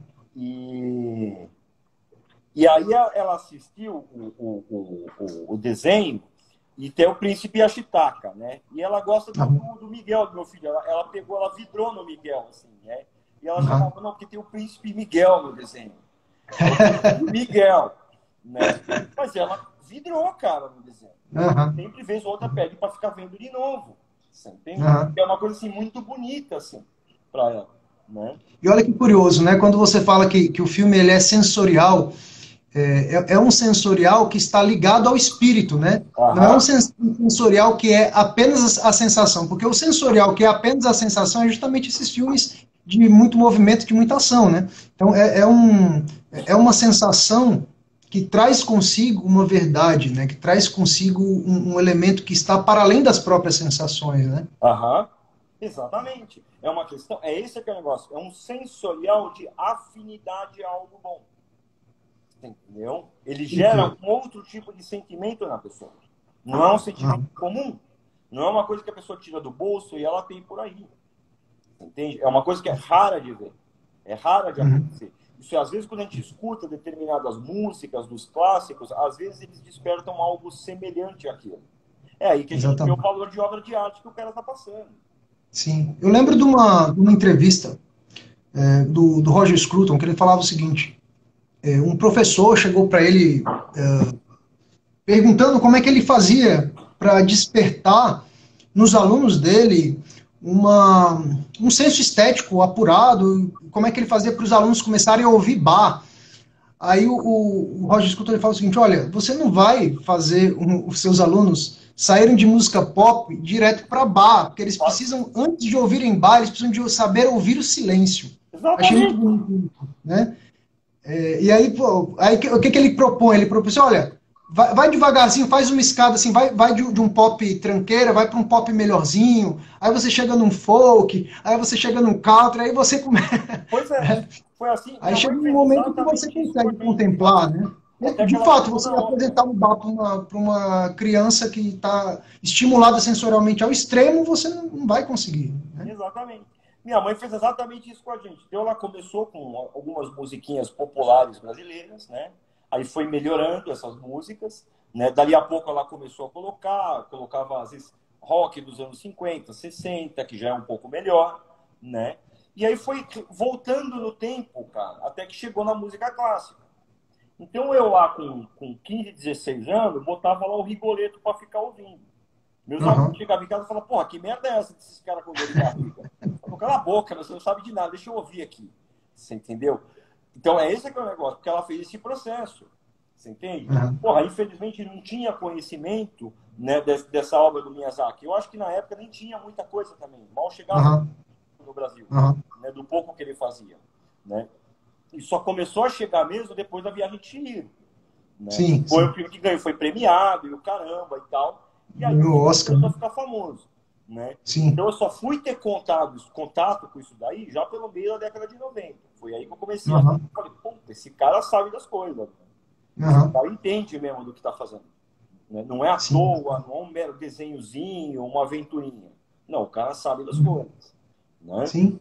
Speaker 2: E, e aí ela assistiu o, o, o, o desenho e tem o Príncipe Ashitaka, né? E ela gosta do,
Speaker 1: Uhum.
Speaker 2: do, do Miguel, do meu filho. Ela, ela pegou, ela vidrou no Miguel, assim, né? E ela
Speaker 1: Uhum.
Speaker 2: chamava, não, porque tem o Príncipe Miguel no desenho. É o Príncipe Miguel, né? Mas ela vidrou, cara, no desenho.
Speaker 1: Uhum.
Speaker 2: Sempre vez ou outra pede para ficar vendo de novo. Você entende?
Speaker 1: Uhum.
Speaker 2: É uma coisa assim muito bonita, assim, para ela, né?
Speaker 1: E olha que curioso, né? Quando você fala que, que o filme ele é sensorial, é, é, é um sensorial que está ligado ao espírito, né?
Speaker 2: Aham.
Speaker 1: Não é um sensorial que é apenas a sensação, porque o sensorial que é apenas a sensação é justamente esses filmes de muito movimento, de muita ação, né? Então é, é, um, é uma sensação que traz consigo uma verdade, né? Que traz consigo um, um elemento que está para além das próprias sensações, né?
Speaker 2: Aham. Exatamente. É uma questão, é esse que é o negócio, é um sensorial de afinidade a algo bom. Entendeu? Ele gera um outro tipo de sentimento na pessoa. Não é um sentimento comum. Não é uma coisa que a pessoa tira do bolso e ela tem por aí. Entende? É uma coisa que é rara de ver. É rara de acontecer. Isso, às vezes, quando a gente escuta determinadas músicas dos clássicos, às vezes eles despertam algo semelhante àquilo. É aí que a gente vê o valor de obra de arte que o cara está passando.
Speaker 1: Sim. Eu lembro de uma, de uma entrevista é, do, do Roger Scruton, que ele falava o seguinte: é, um professor chegou para ele é, perguntando como é que ele fazia para despertar nos alunos dele uma, um senso estético apurado, como é que ele fazia para os alunos começarem a ouvir Bach. Aí o, o, o Roger Scruton ele fala o seguinte: olha, você não vai fazer um, os seus alunos saírem de música pop direto para Bach, porque eles precisam, antes de ouvirem Bach, eles precisam de saber ouvir o silêncio.
Speaker 2: Exatamente.
Speaker 1: Achei muito bonito, né? É, e aí, pô, aí o que, que ele propõe? Ele propõe assim: olha, vai, vai devagarzinho, faz uma escada assim, vai, vai de, de um pop tranqueira, vai para um pop melhorzinho, aí você chega num folk, aí você chega num country, aí você começa.
Speaker 2: Pois é, foi assim.
Speaker 1: Aí chega um momento que você consegue contemplar, né? De fato, você apresentar um Bach para uma, para uma criança que está estimulada sensorialmente ao extremo, você não vai conseguir. Né?
Speaker 2: Exatamente. Minha mãe fez exatamente isso com a gente. Então ela começou com algumas musiquinhas populares brasileiras, né? Aí foi melhorando essas músicas, né? Dali a pouco ela começou a colocar, colocava às vezes rock dos anos cinquenta, sessenta, que já é um pouco melhor, né? E aí foi voltando no tempo, cara, até que chegou na música clássica. Então eu lá com, com quinze, dezesseis anos, botava lá o Rigoletto para ficar ouvindo. Meus
Speaker 1: Uhum.
Speaker 2: amigos chegavam em casa e falavam: porra, que merda é essa desses caras com dor de barriga? Eu falo: cala a boca, você não sabe de nada, deixa eu ouvir aqui. Você entendeu? Então é esse que é o negócio, porque ela fez esse processo. Você entende?
Speaker 1: Uhum.
Speaker 2: Porra, infelizmente não tinha conhecimento, né, dessa obra do Miyazaki. Eu acho que na época nem tinha muita coisa também. Mal chegava
Speaker 1: Uhum.
Speaker 2: no Brasil,
Speaker 1: uhum.
Speaker 2: né, do pouco que ele fazia. Né? E só começou a chegar mesmo depois da Viagem de Chihiro. Né?
Speaker 1: Sim,
Speaker 2: foi
Speaker 1: sim.
Speaker 2: o filme que ganhou, foi premiado e o caramba e tal. E aí
Speaker 1: o Oscar,
Speaker 2: começou a ficar famoso. Né?
Speaker 1: Sim.
Speaker 2: Então eu só fui ter contato, contato com isso daí já pelo meio da década de noventa. Foi aí que eu comecei
Speaker 1: uhum.
Speaker 2: a falar: puta, esse cara sabe das coisas. Né?
Speaker 1: Uhum.
Speaker 2: Esse cara entende mesmo do que está fazendo. Né? Não é à
Speaker 1: Sim.
Speaker 2: toa, não é um mero desenhozinho, uma aventurinha. Não, o cara sabe das
Speaker 1: uhum.
Speaker 2: coisas. Né?
Speaker 1: Sim.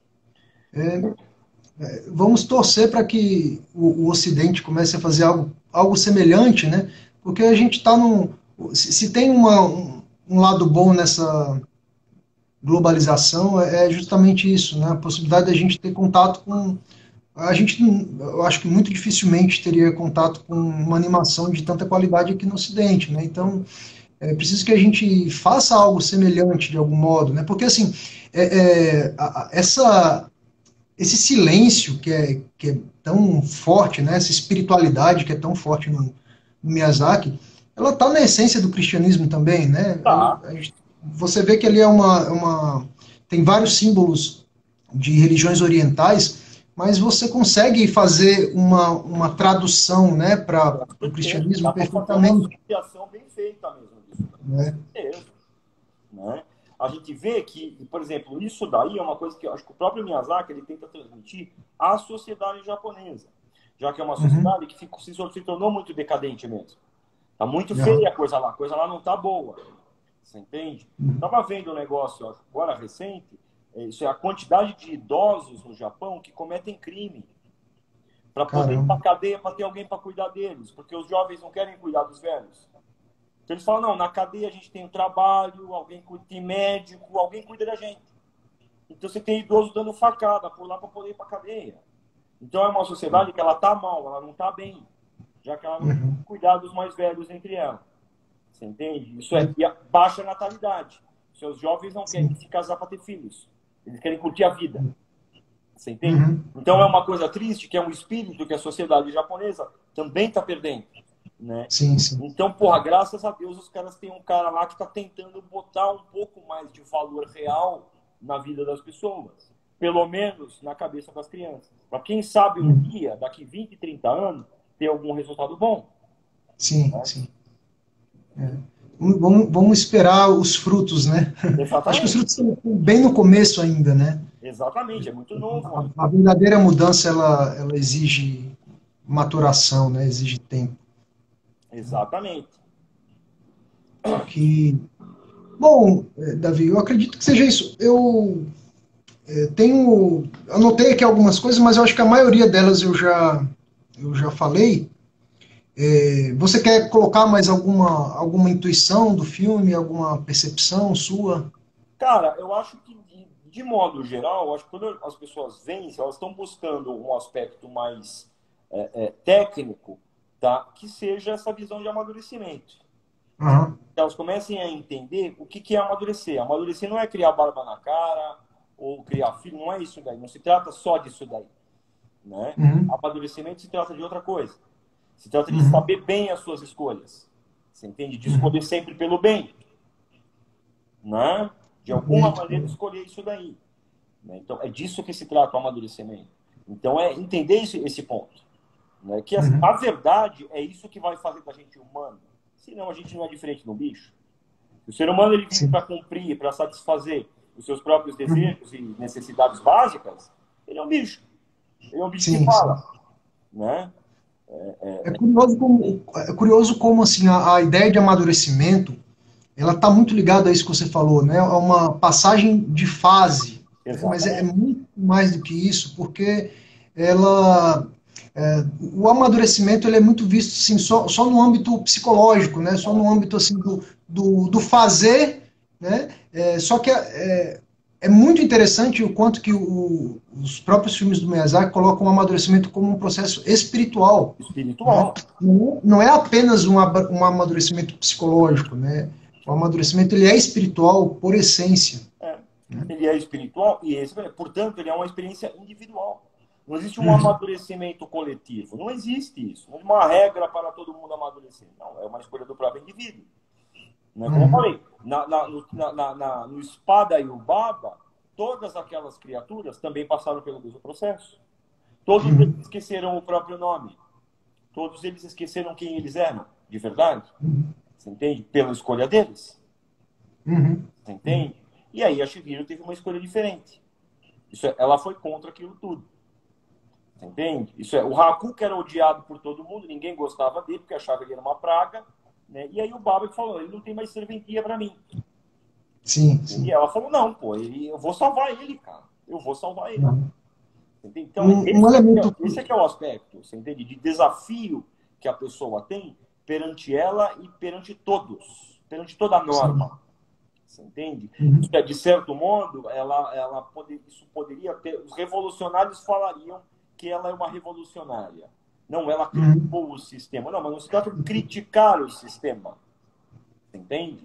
Speaker 1: É, é, vamos torcer para que o, o Ocidente comece a fazer algo, algo semelhante, né? Porque a gente está num. Se, se tem uma, um, um lado bom nessa globalização, é, é justamente isso, né? A possibilidade da gente ter contato com. A gente, eu acho que muito dificilmente teria contato com uma animação de tanta qualidade aqui no Ocidente, né? Então, é preciso que a gente faça algo semelhante de algum modo, né? Porque, assim, é, é, a, a, essa, esse silêncio que é, que é tão forte, né? Essa espiritualidade que é tão forte no, no Miyazaki, ela está na essência do cristianismo também, né?
Speaker 2: Tá.
Speaker 1: A gente, você vê que ele é uma, uma... tem vários símbolos de religiões orientais, mas você consegue fazer uma, uma tradução, né, para o cristianismo
Speaker 2: Dá para fazer uma
Speaker 1: perfeitamente.
Speaker 2: associação bem feita mesmo disso.
Speaker 1: Né?
Speaker 2: É. Né? A gente vê que, por exemplo, isso daí é uma coisa que eu acho que o próprio Miyazaki ele tenta transmitir à sociedade japonesa, já que é uma sociedade uhum. que ficou, se, se tornou muito decadente mesmo. Tá muito
Speaker 1: uhum.
Speaker 2: feia a coisa lá, a coisa lá não tá boa. Você entende? Uhum. Tava vendo um negócio agora recente. Isso é a quantidade de idosos no Japão que cometem crime para poder ir para a cadeia, para ter alguém para cuidar deles, porque os jovens não querem cuidar dos velhos. Então eles falam: não, na cadeia a gente tem um trabalho, alguém cuida, tem médico, alguém cuida da gente. Então você tem idoso dando facada por lá para poder ir para a cadeia. Então é uma sociedade que ela está mal, ela não está bem, já que ela não uhum. tem cuidar dos mais velhos entre ela. Você entende? Isso é baixa natalidade. Seus jovens não querem se casar para ter filhos. Eles querem curtir a vida. Você entende? Uhum. Então é uma coisa triste, que é um espírito que a sociedade japonesa também está perdendo, né?
Speaker 1: Sim, sim.
Speaker 2: Então, porra, graças a Deus os caras têm um cara lá que está tentando botar um pouco mais de valor real na vida das pessoas, pelo menos na cabeça das crianças. Para quem sabe um dia, daqui vinte, trinta anos, ter algum resultado bom.
Speaker 1: Sim,
Speaker 2: Né?
Speaker 1: sim. É. Vamos, vamos esperar os frutos, né? Acho que os
Speaker 2: Exatamente.
Speaker 1: frutos estão bem no começo ainda, né?
Speaker 2: Exatamente, é muito novo ainda.
Speaker 1: A, a verdadeira mudança, ela, ela exige maturação, né? Exige tempo.
Speaker 2: Exatamente.
Speaker 1: Só que, bom, eh, Davi, eu acredito que seja isso. Eu eh, tenho, anotei aqui algumas coisas, mas eu acho que a maioria delas eu já, eu já falei. Eh, você quer colocar mais alguma, alguma intuição do filme, alguma percepção sua?
Speaker 2: Cara, eu acho que, de, de modo geral, eu acho que quando as pessoas veem, elas estão buscando um aspecto mais é, é, técnico, tá? Que seja essa visão de amadurecimento.
Speaker 1: Aham.
Speaker 2: Que elas comecem a entender o que, que é amadurecer. Amadurecer não é criar barba na cara ou criar filho, não é isso daí. Não se trata só disso daí. Né?
Speaker 1: Uhum.
Speaker 2: Amadurecimento se trata de outra coisa. Se trata de
Speaker 1: Uhum.
Speaker 2: saber bem as suas escolhas. Você entende? De
Speaker 1: Uhum.
Speaker 2: escolher sempre pelo bem. Né? De alguma
Speaker 1: Muito
Speaker 2: maneira
Speaker 1: bom.
Speaker 2: escolher isso daí. Né? Então, é disso que se trata o amadurecimento. Então, é entender esse, esse ponto. Né? Que a,
Speaker 1: Uhum.
Speaker 2: a verdade é isso que vai fazer da gente humano. Senão, a gente não é diferente de um bicho. O ser humano ele vive
Speaker 1: Sim.
Speaker 2: para cumprir, para satisfazer os seus próprios
Speaker 1: Uhum.
Speaker 2: desejos e necessidades básicas. Ele é um bicho. Ele é um bicho que
Speaker 1: Sim, sim.
Speaker 2: fala. Né?
Speaker 1: É curioso como, é curioso como assim, a, a ideia de amadurecimento ela está muito ligada a isso que você falou, né? A uma passagem de fase, né? Mas é, é
Speaker 2: Exatamente.
Speaker 1: muito mais do que isso, porque ela, é, o amadurecimento ele é muito visto assim, só, só no âmbito psicológico, né? Só no âmbito assim, do, do, do fazer, né? É, só que é, é muito interessante o quanto que o, os próprios filmes do Miyazaki colocam o amadurecimento como um processo espiritual, né?
Speaker 2: Espiritual.
Speaker 1: Não é apenas um, um amadurecimento psicológico, né? O amadurecimento ele é espiritual por essência.
Speaker 2: É.
Speaker 1: Né?
Speaker 2: Ele é espiritual e, esse, portanto, ele é uma experiência individual. Não existe um
Speaker 1: Uhum.
Speaker 2: amadurecimento coletivo. Não existe isso. Não é uma regra para todo mundo amadurecer. Não, é uma escolha do próprio indivíduo. Né? Como eu
Speaker 1: Uhum.
Speaker 2: falei, na, na, no, na, na, no Espada e o Baba, todas aquelas criaturas também passaram pelo mesmo processo. Todos eles
Speaker 1: Uhum.
Speaker 2: esqueceram o próprio nome. Todos eles esqueceram quem eles eram, de verdade.
Speaker 1: Uhum.
Speaker 2: Você entende? Pela escolha deles.
Speaker 1: Uhum.
Speaker 2: Você entende? E aí a Shihiro teve uma escolha diferente. Isso é, ela foi contra aquilo tudo. Você entende? Isso é, o Haku, que era odiado por todo mundo, ninguém gostava dele, porque achava que ele era uma praga. Né? E aí o Baba que falou, ele não tem mais serventia para mim.
Speaker 1: Sim,
Speaker 2: E
Speaker 1: sim.
Speaker 2: ela falou, não, pô, ele, eu vou salvar ele, cara. Eu vou salvar ele.
Speaker 1: Uhum.
Speaker 2: Então,
Speaker 1: Um, um
Speaker 2: esse é,
Speaker 1: elemento.
Speaker 2: esse é que é o aspecto, você entende? De desafio que a pessoa tem perante ela e perante todos, perante toda a
Speaker 1: Sim.
Speaker 2: norma. Você entende? Isso
Speaker 1: Uhum.
Speaker 2: é, de certo modo, ela, ela pode, isso poderia ter. Os revolucionários falariam que ela é uma revolucionária. Não, ela
Speaker 1: Uhum.
Speaker 2: criticou o sistema. Não, mas não se trata de criticar o sistema. Você entende?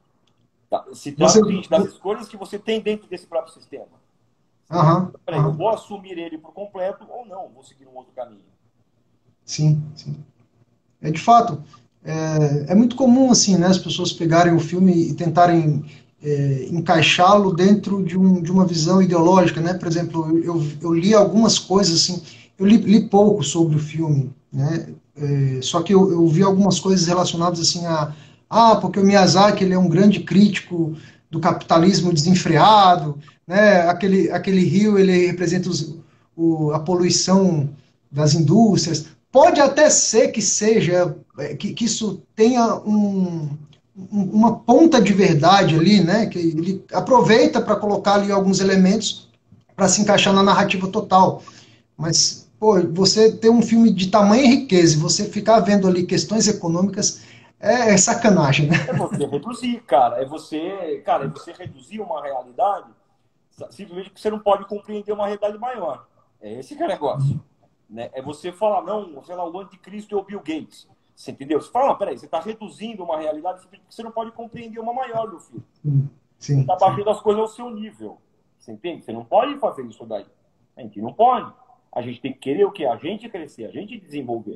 Speaker 2: Se
Speaker 1: Você.
Speaker 2: trata, gente, das escolhas que você tem dentro desse próprio sistema.
Speaker 1: Aham,
Speaker 2: Peraí, eu
Speaker 1: aham.
Speaker 2: vou assumir ele por completo ou não, vou seguir um outro caminho.
Speaker 1: Sim, sim. É de fato. É, é muito comum assim, né? As pessoas pegarem o filme e tentarem é, encaixá-lo dentro de, um, de uma visão ideológica, né? Por exemplo, eu, eu li algumas coisas assim. Eu li, li pouco sobre o filme, né? É, só que eu, eu vi algumas coisas relacionadas assim a ah, porque o Miyazaki ele é um grande crítico do capitalismo desenfreado, né? Aquele aquele rio ele representa os, o, a poluição das indústrias. Pode até ser que seja é, que, que isso tenha um, um, uma ponta de verdade ali, né? Que ele aproveita para colocar ali alguns elementos para se encaixar na narrativa total. Mas, pô, você ter um filme de tamanha riqueza e você ficar vendo ali questões econômicas é, é sacanagem, né?
Speaker 2: É você reduzir, cara. É você, cara, é você reduzir uma realidade simplesmente porque você não pode compreender uma realidade maior. É esse que é o negócio. Né? É você falar, não, sei lá, o anticristo é o Bill Gates. Você entendeu? Você fala, não, peraí, você está reduzindo uma realidade simplesmente porque você não pode compreender uma maior, meu filho.
Speaker 1: Sim,
Speaker 2: Você
Speaker 1: sim.
Speaker 2: está
Speaker 1: Sim.
Speaker 2: batendo as coisas ao seu nível. Você entende? Você não pode fazer isso daí. A gente não pode. A gente tem que querer o quê? A gente crescer, a gente desenvolver.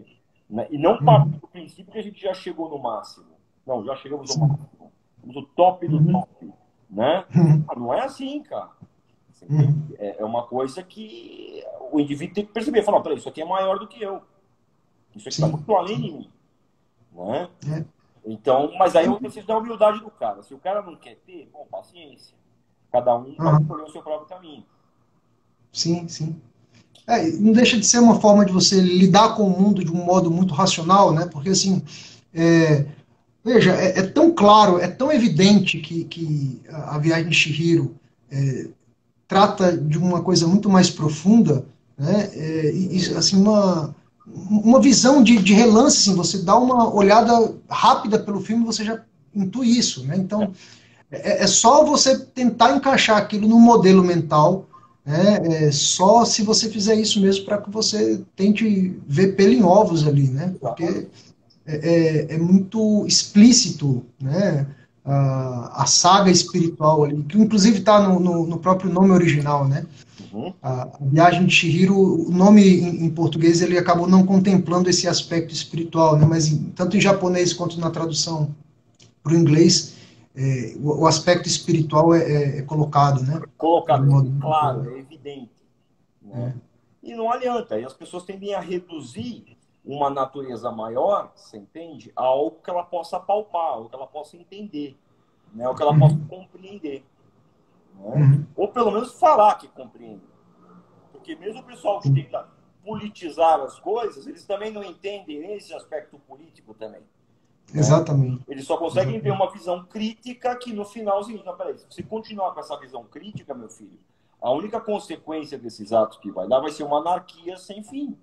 Speaker 2: Né? E não
Speaker 1: Uhum.
Speaker 2: partir do princípio que a gente já chegou no máximo. Não, já chegamos ao
Speaker 1: Sim.
Speaker 2: máximo. Somos o top do
Speaker 1: Uhum.
Speaker 2: top. Né?
Speaker 1: Uhum.
Speaker 2: Ah, não é assim, cara. Você entende?
Speaker 1: Uhum.
Speaker 2: É é uma coisa que o indivíduo tem que perceber. Falar, peraí, isso aqui é maior do que eu. Isso aqui está
Speaker 1: Sim.
Speaker 2: muito além de mim. Né?
Speaker 1: É.
Speaker 2: Então, mas aí eu preciso da humildade do cara. Se o cara não quer ter, bom, paciência. Cada um vai
Speaker 1: Uhum.
Speaker 2: escolher o seu próprio caminho.
Speaker 1: Sim, sim. É, não deixa de ser uma forma de você lidar com o mundo de um modo muito racional, né? Porque, assim, é, veja, é, é tão claro, é tão evidente que, que a, a Viagem de Chihiro é, trata de uma coisa muito mais profunda, né? É, e, e, assim, uma, uma visão de, de relance, assim, você dá uma olhada rápida pelo filme, você já intui isso, né?
Speaker 2: É,
Speaker 1: Então, é, é só você tentar encaixar aquilo num modelo mental, né? É só se você fizer isso mesmo para que você tente ver pelo em ovos ali, né?
Speaker 2: exatamente.
Speaker 1: Porque é, é, é muito explícito, né? A, a saga espiritual ali, que inclusive está no, no, no próprio nome original, né?
Speaker 2: Uhum.
Speaker 1: A, a Viagem de Chihiro, o nome em, em português ele acabou não contemplando esse aspecto espiritual, né? Mas em, tanto em japonês quanto na tradução para o inglês, é, o, o aspecto espiritual é, é, é colocado, né? De
Speaker 2: Colocado, é
Speaker 1: modo
Speaker 2: claro,
Speaker 1: muito,
Speaker 2: é evidente. Né?
Speaker 1: é,
Speaker 2: E não adianta. E as pessoas tendem a reduzir uma natureza maior, você entende? A algo que ela possa palpar, algo que ela possa entender, né? Algo que ela possa
Speaker 1: uhum,
Speaker 2: compreender. Né?
Speaker 1: uhum,
Speaker 2: Ou pelo menos falar que compreende. Porque mesmo o pessoal que
Speaker 1: sim,
Speaker 2: tenta politizar as coisas, eles também não entendem esse aspecto político também. Né?
Speaker 1: exatamente,
Speaker 2: Eles só conseguem ver
Speaker 1: exatamente.
Speaker 2: uma visão crítica que no final é o seguinte, não, peraí, se você continuar com essa visão crítica, meu filho, a única consequência desses atos que vai dar vai ser uma anarquia sem fim.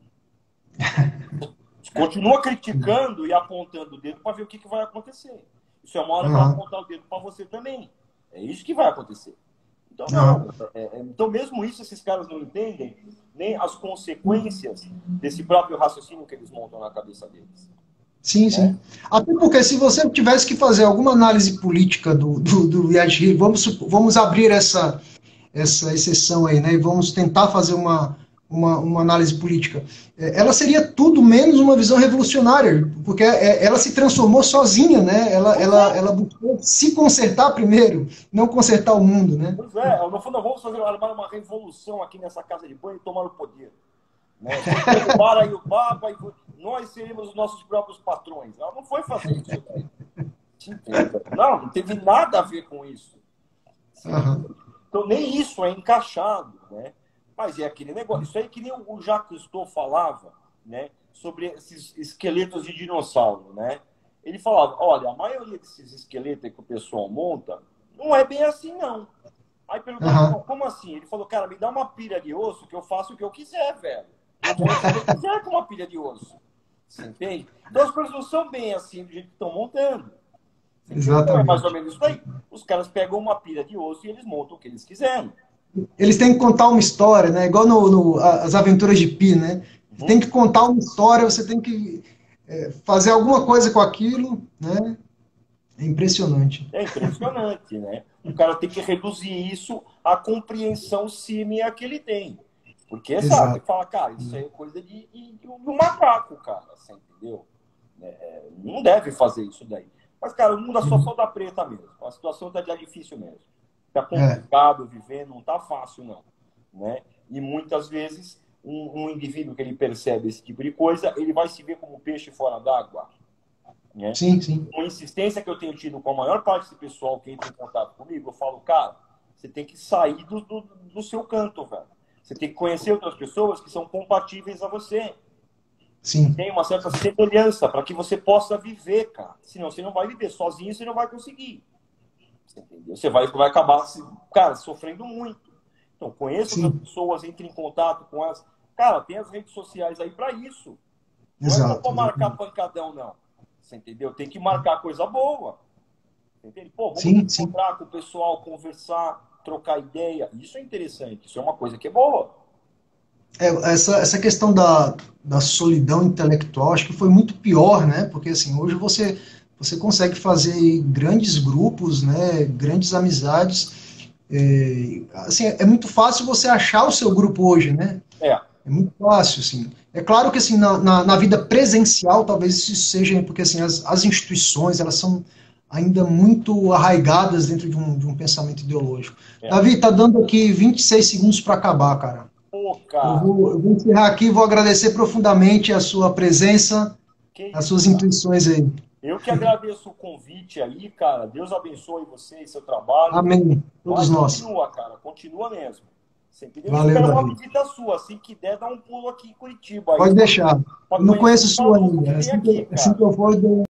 Speaker 2: Você continua criticando e apontando o dedo para ver o que, que vai acontecer. Isso é uma hora que vai
Speaker 1: Uhum,
Speaker 2: apontar o dedo para você também. É isso que vai acontecer. Então,
Speaker 1: uhum.
Speaker 2: não. É, é, então, mesmo isso, esses caras não entendem nem as consequências desse próprio raciocínio que eles montam na cabeça deles.
Speaker 1: Sim,
Speaker 2: Né?
Speaker 1: sim. Até porque se você tivesse que fazer alguma análise política do, do, do Yashir, vamos, supo- vamos abrir essa, essa exceção aí, né? E vamos tentar fazer uma, uma, uma análise política. É, ela seria tudo menos uma visão revolucionária, porque é, ela se transformou sozinha, né? Ela,
Speaker 2: Pois
Speaker 1: ela,
Speaker 2: é,
Speaker 1: ela buscou se consertar primeiro, não consertar o mundo, né?
Speaker 2: pois é. No fundo, vamos fazer armar uma revolução aqui nessa casa de banho e tomar o poder. Né? Vamos derrubar aí o Papa e nós seremos os nossos próprios patrões. Ela não foi fazer isso daí. Não, não teve nada a ver com isso.
Speaker 1: Aham,
Speaker 2: Então, nem isso é encaixado, né? Mas é aquele negócio. Isso aí que nem o Jacques Cousteau falava, né? Sobre esses esqueletos de dinossauro, né? Ele falava, olha, a maioria desses esqueletos que o pessoal monta não é bem assim, não. Aí perguntaram,
Speaker 1: aham,
Speaker 2: como assim? Ele falou, cara, me dá uma pilha de osso que eu faço o que eu quiser, velho. Eu monto o que eu quiser com uma pilha de osso. Você entende? Então as coisas não são bem assim do jeito que estão montando. Você entende? Então é mais ou
Speaker 1: exatamente.
Speaker 2: menos isso aí. Os caras pegam uma pilha de osso e eles montam o que eles quiserem.
Speaker 1: Eles têm que contar uma história, né? Igual no, no As Aventuras de Pi, né?
Speaker 2: Uhum.
Speaker 1: Tem que contar uma história, você tem que é, fazer alguma coisa com aquilo, né? É impressionante.
Speaker 2: É impressionante, né? O cara tem que reduzir isso à compreensão símia que ele tem. Porque, sabe, você
Speaker 1: Exato.
Speaker 2: fala, cara, isso aí é coisa de, de, de um macaco, cara, você entendeu? É, não deve fazer isso daí. Mas, cara, o mundo é só
Speaker 1: Uhum.
Speaker 2: só da preta mesmo. A situação tá difícil mesmo. Tá
Speaker 1: É,
Speaker 2: complicado viver, não tá fácil, não. Né? E muitas vezes, um, um indivíduo que ele percebe esse tipo de coisa, ele vai se ver como peixe fora d'água. Né?
Speaker 1: sim, sim.
Speaker 2: Uma insistência que eu tenho tido com a maior parte desse pessoal que entra em contato comigo, eu falo, cara, você tem que sair do, do, do seu canto, velho. Você tem que conhecer outras pessoas que são compatíveis a você. Que
Speaker 1: Sim,
Speaker 2: tem uma certa semelhança para que você possa viver, cara. Senão você não vai viver sozinho, você não vai conseguir. Você entendeu? Você vai, vai acabar, cara, sofrendo muito. Então, conheça outras
Speaker 1: sim.
Speaker 2: pessoas, entre em contato com elas. Cara, tem as redes sociais aí para isso. Não é só
Speaker 1: Exato,
Speaker 2: para marcar
Speaker 1: exatamente.
Speaker 2: pancadão, não. Você entendeu? Tem que marcar coisa boa. Entende? Pô, vamos
Speaker 1: Sim, sim.
Speaker 2: encontrar com o pessoal, conversar, trocar ideia. Isso é interessante. Isso é uma coisa que é boa.
Speaker 1: É, essa, essa questão da, da solidão intelectual, acho que foi muito pior, né? Porque assim, hoje você, você consegue fazer grandes grupos, né? Grandes amizades. É, assim, é muito fácil você achar o seu grupo hoje, né?
Speaker 2: É.
Speaker 1: É muito fácil, assim. É claro que assim, na, na, na vida presencial, talvez isso seja, porque assim, as, as instituições elas são ainda muito arraigadas dentro de um, de um pensamento ideológico.
Speaker 2: É.
Speaker 1: Davi, tá dando aqui vinte e seis segundos para acabar, cara.
Speaker 2: Pô,
Speaker 1: Eu
Speaker 2: cara,
Speaker 1: vou, eu vou encerrar aqui, vou agradecer profundamente a sua presença,
Speaker 2: que
Speaker 1: as
Speaker 2: isso,
Speaker 1: suas
Speaker 2: cara.
Speaker 1: intuições aí.
Speaker 2: Eu que agradeço o convite aí, cara. Deus abençoe você e seu trabalho.
Speaker 1: Amém. Todos
Speaker 2: Vai,
Speaker 1: nós.
Speaker 2: continua, cara. Continua mesmo. Sempre eu
Speaker 1: Valeu,
Speaker 2: espero uma
Speaker 1: Davi.
Speaker 2: visita sua. Assim que der, dá um pulo aqui em Curitiba aí
Speaker 1: Pode
Speaker 2: pra,
Speaker 1: deixar.
Speaker 2: pra
Speaker 1: Eu não
Speaker 2: conhecer
Speaker 1: conheço
Speaker 2: os
Speaker 1: sua
Speaker 2: malucos que
Speaker 1: ainda.
Speaker 2: tem
Speaker 1: Assim
Speaker 2: aqui,
Speaker 1: que, assim
Speaker 2: cara.
Speaker 1: que eu for, eu dou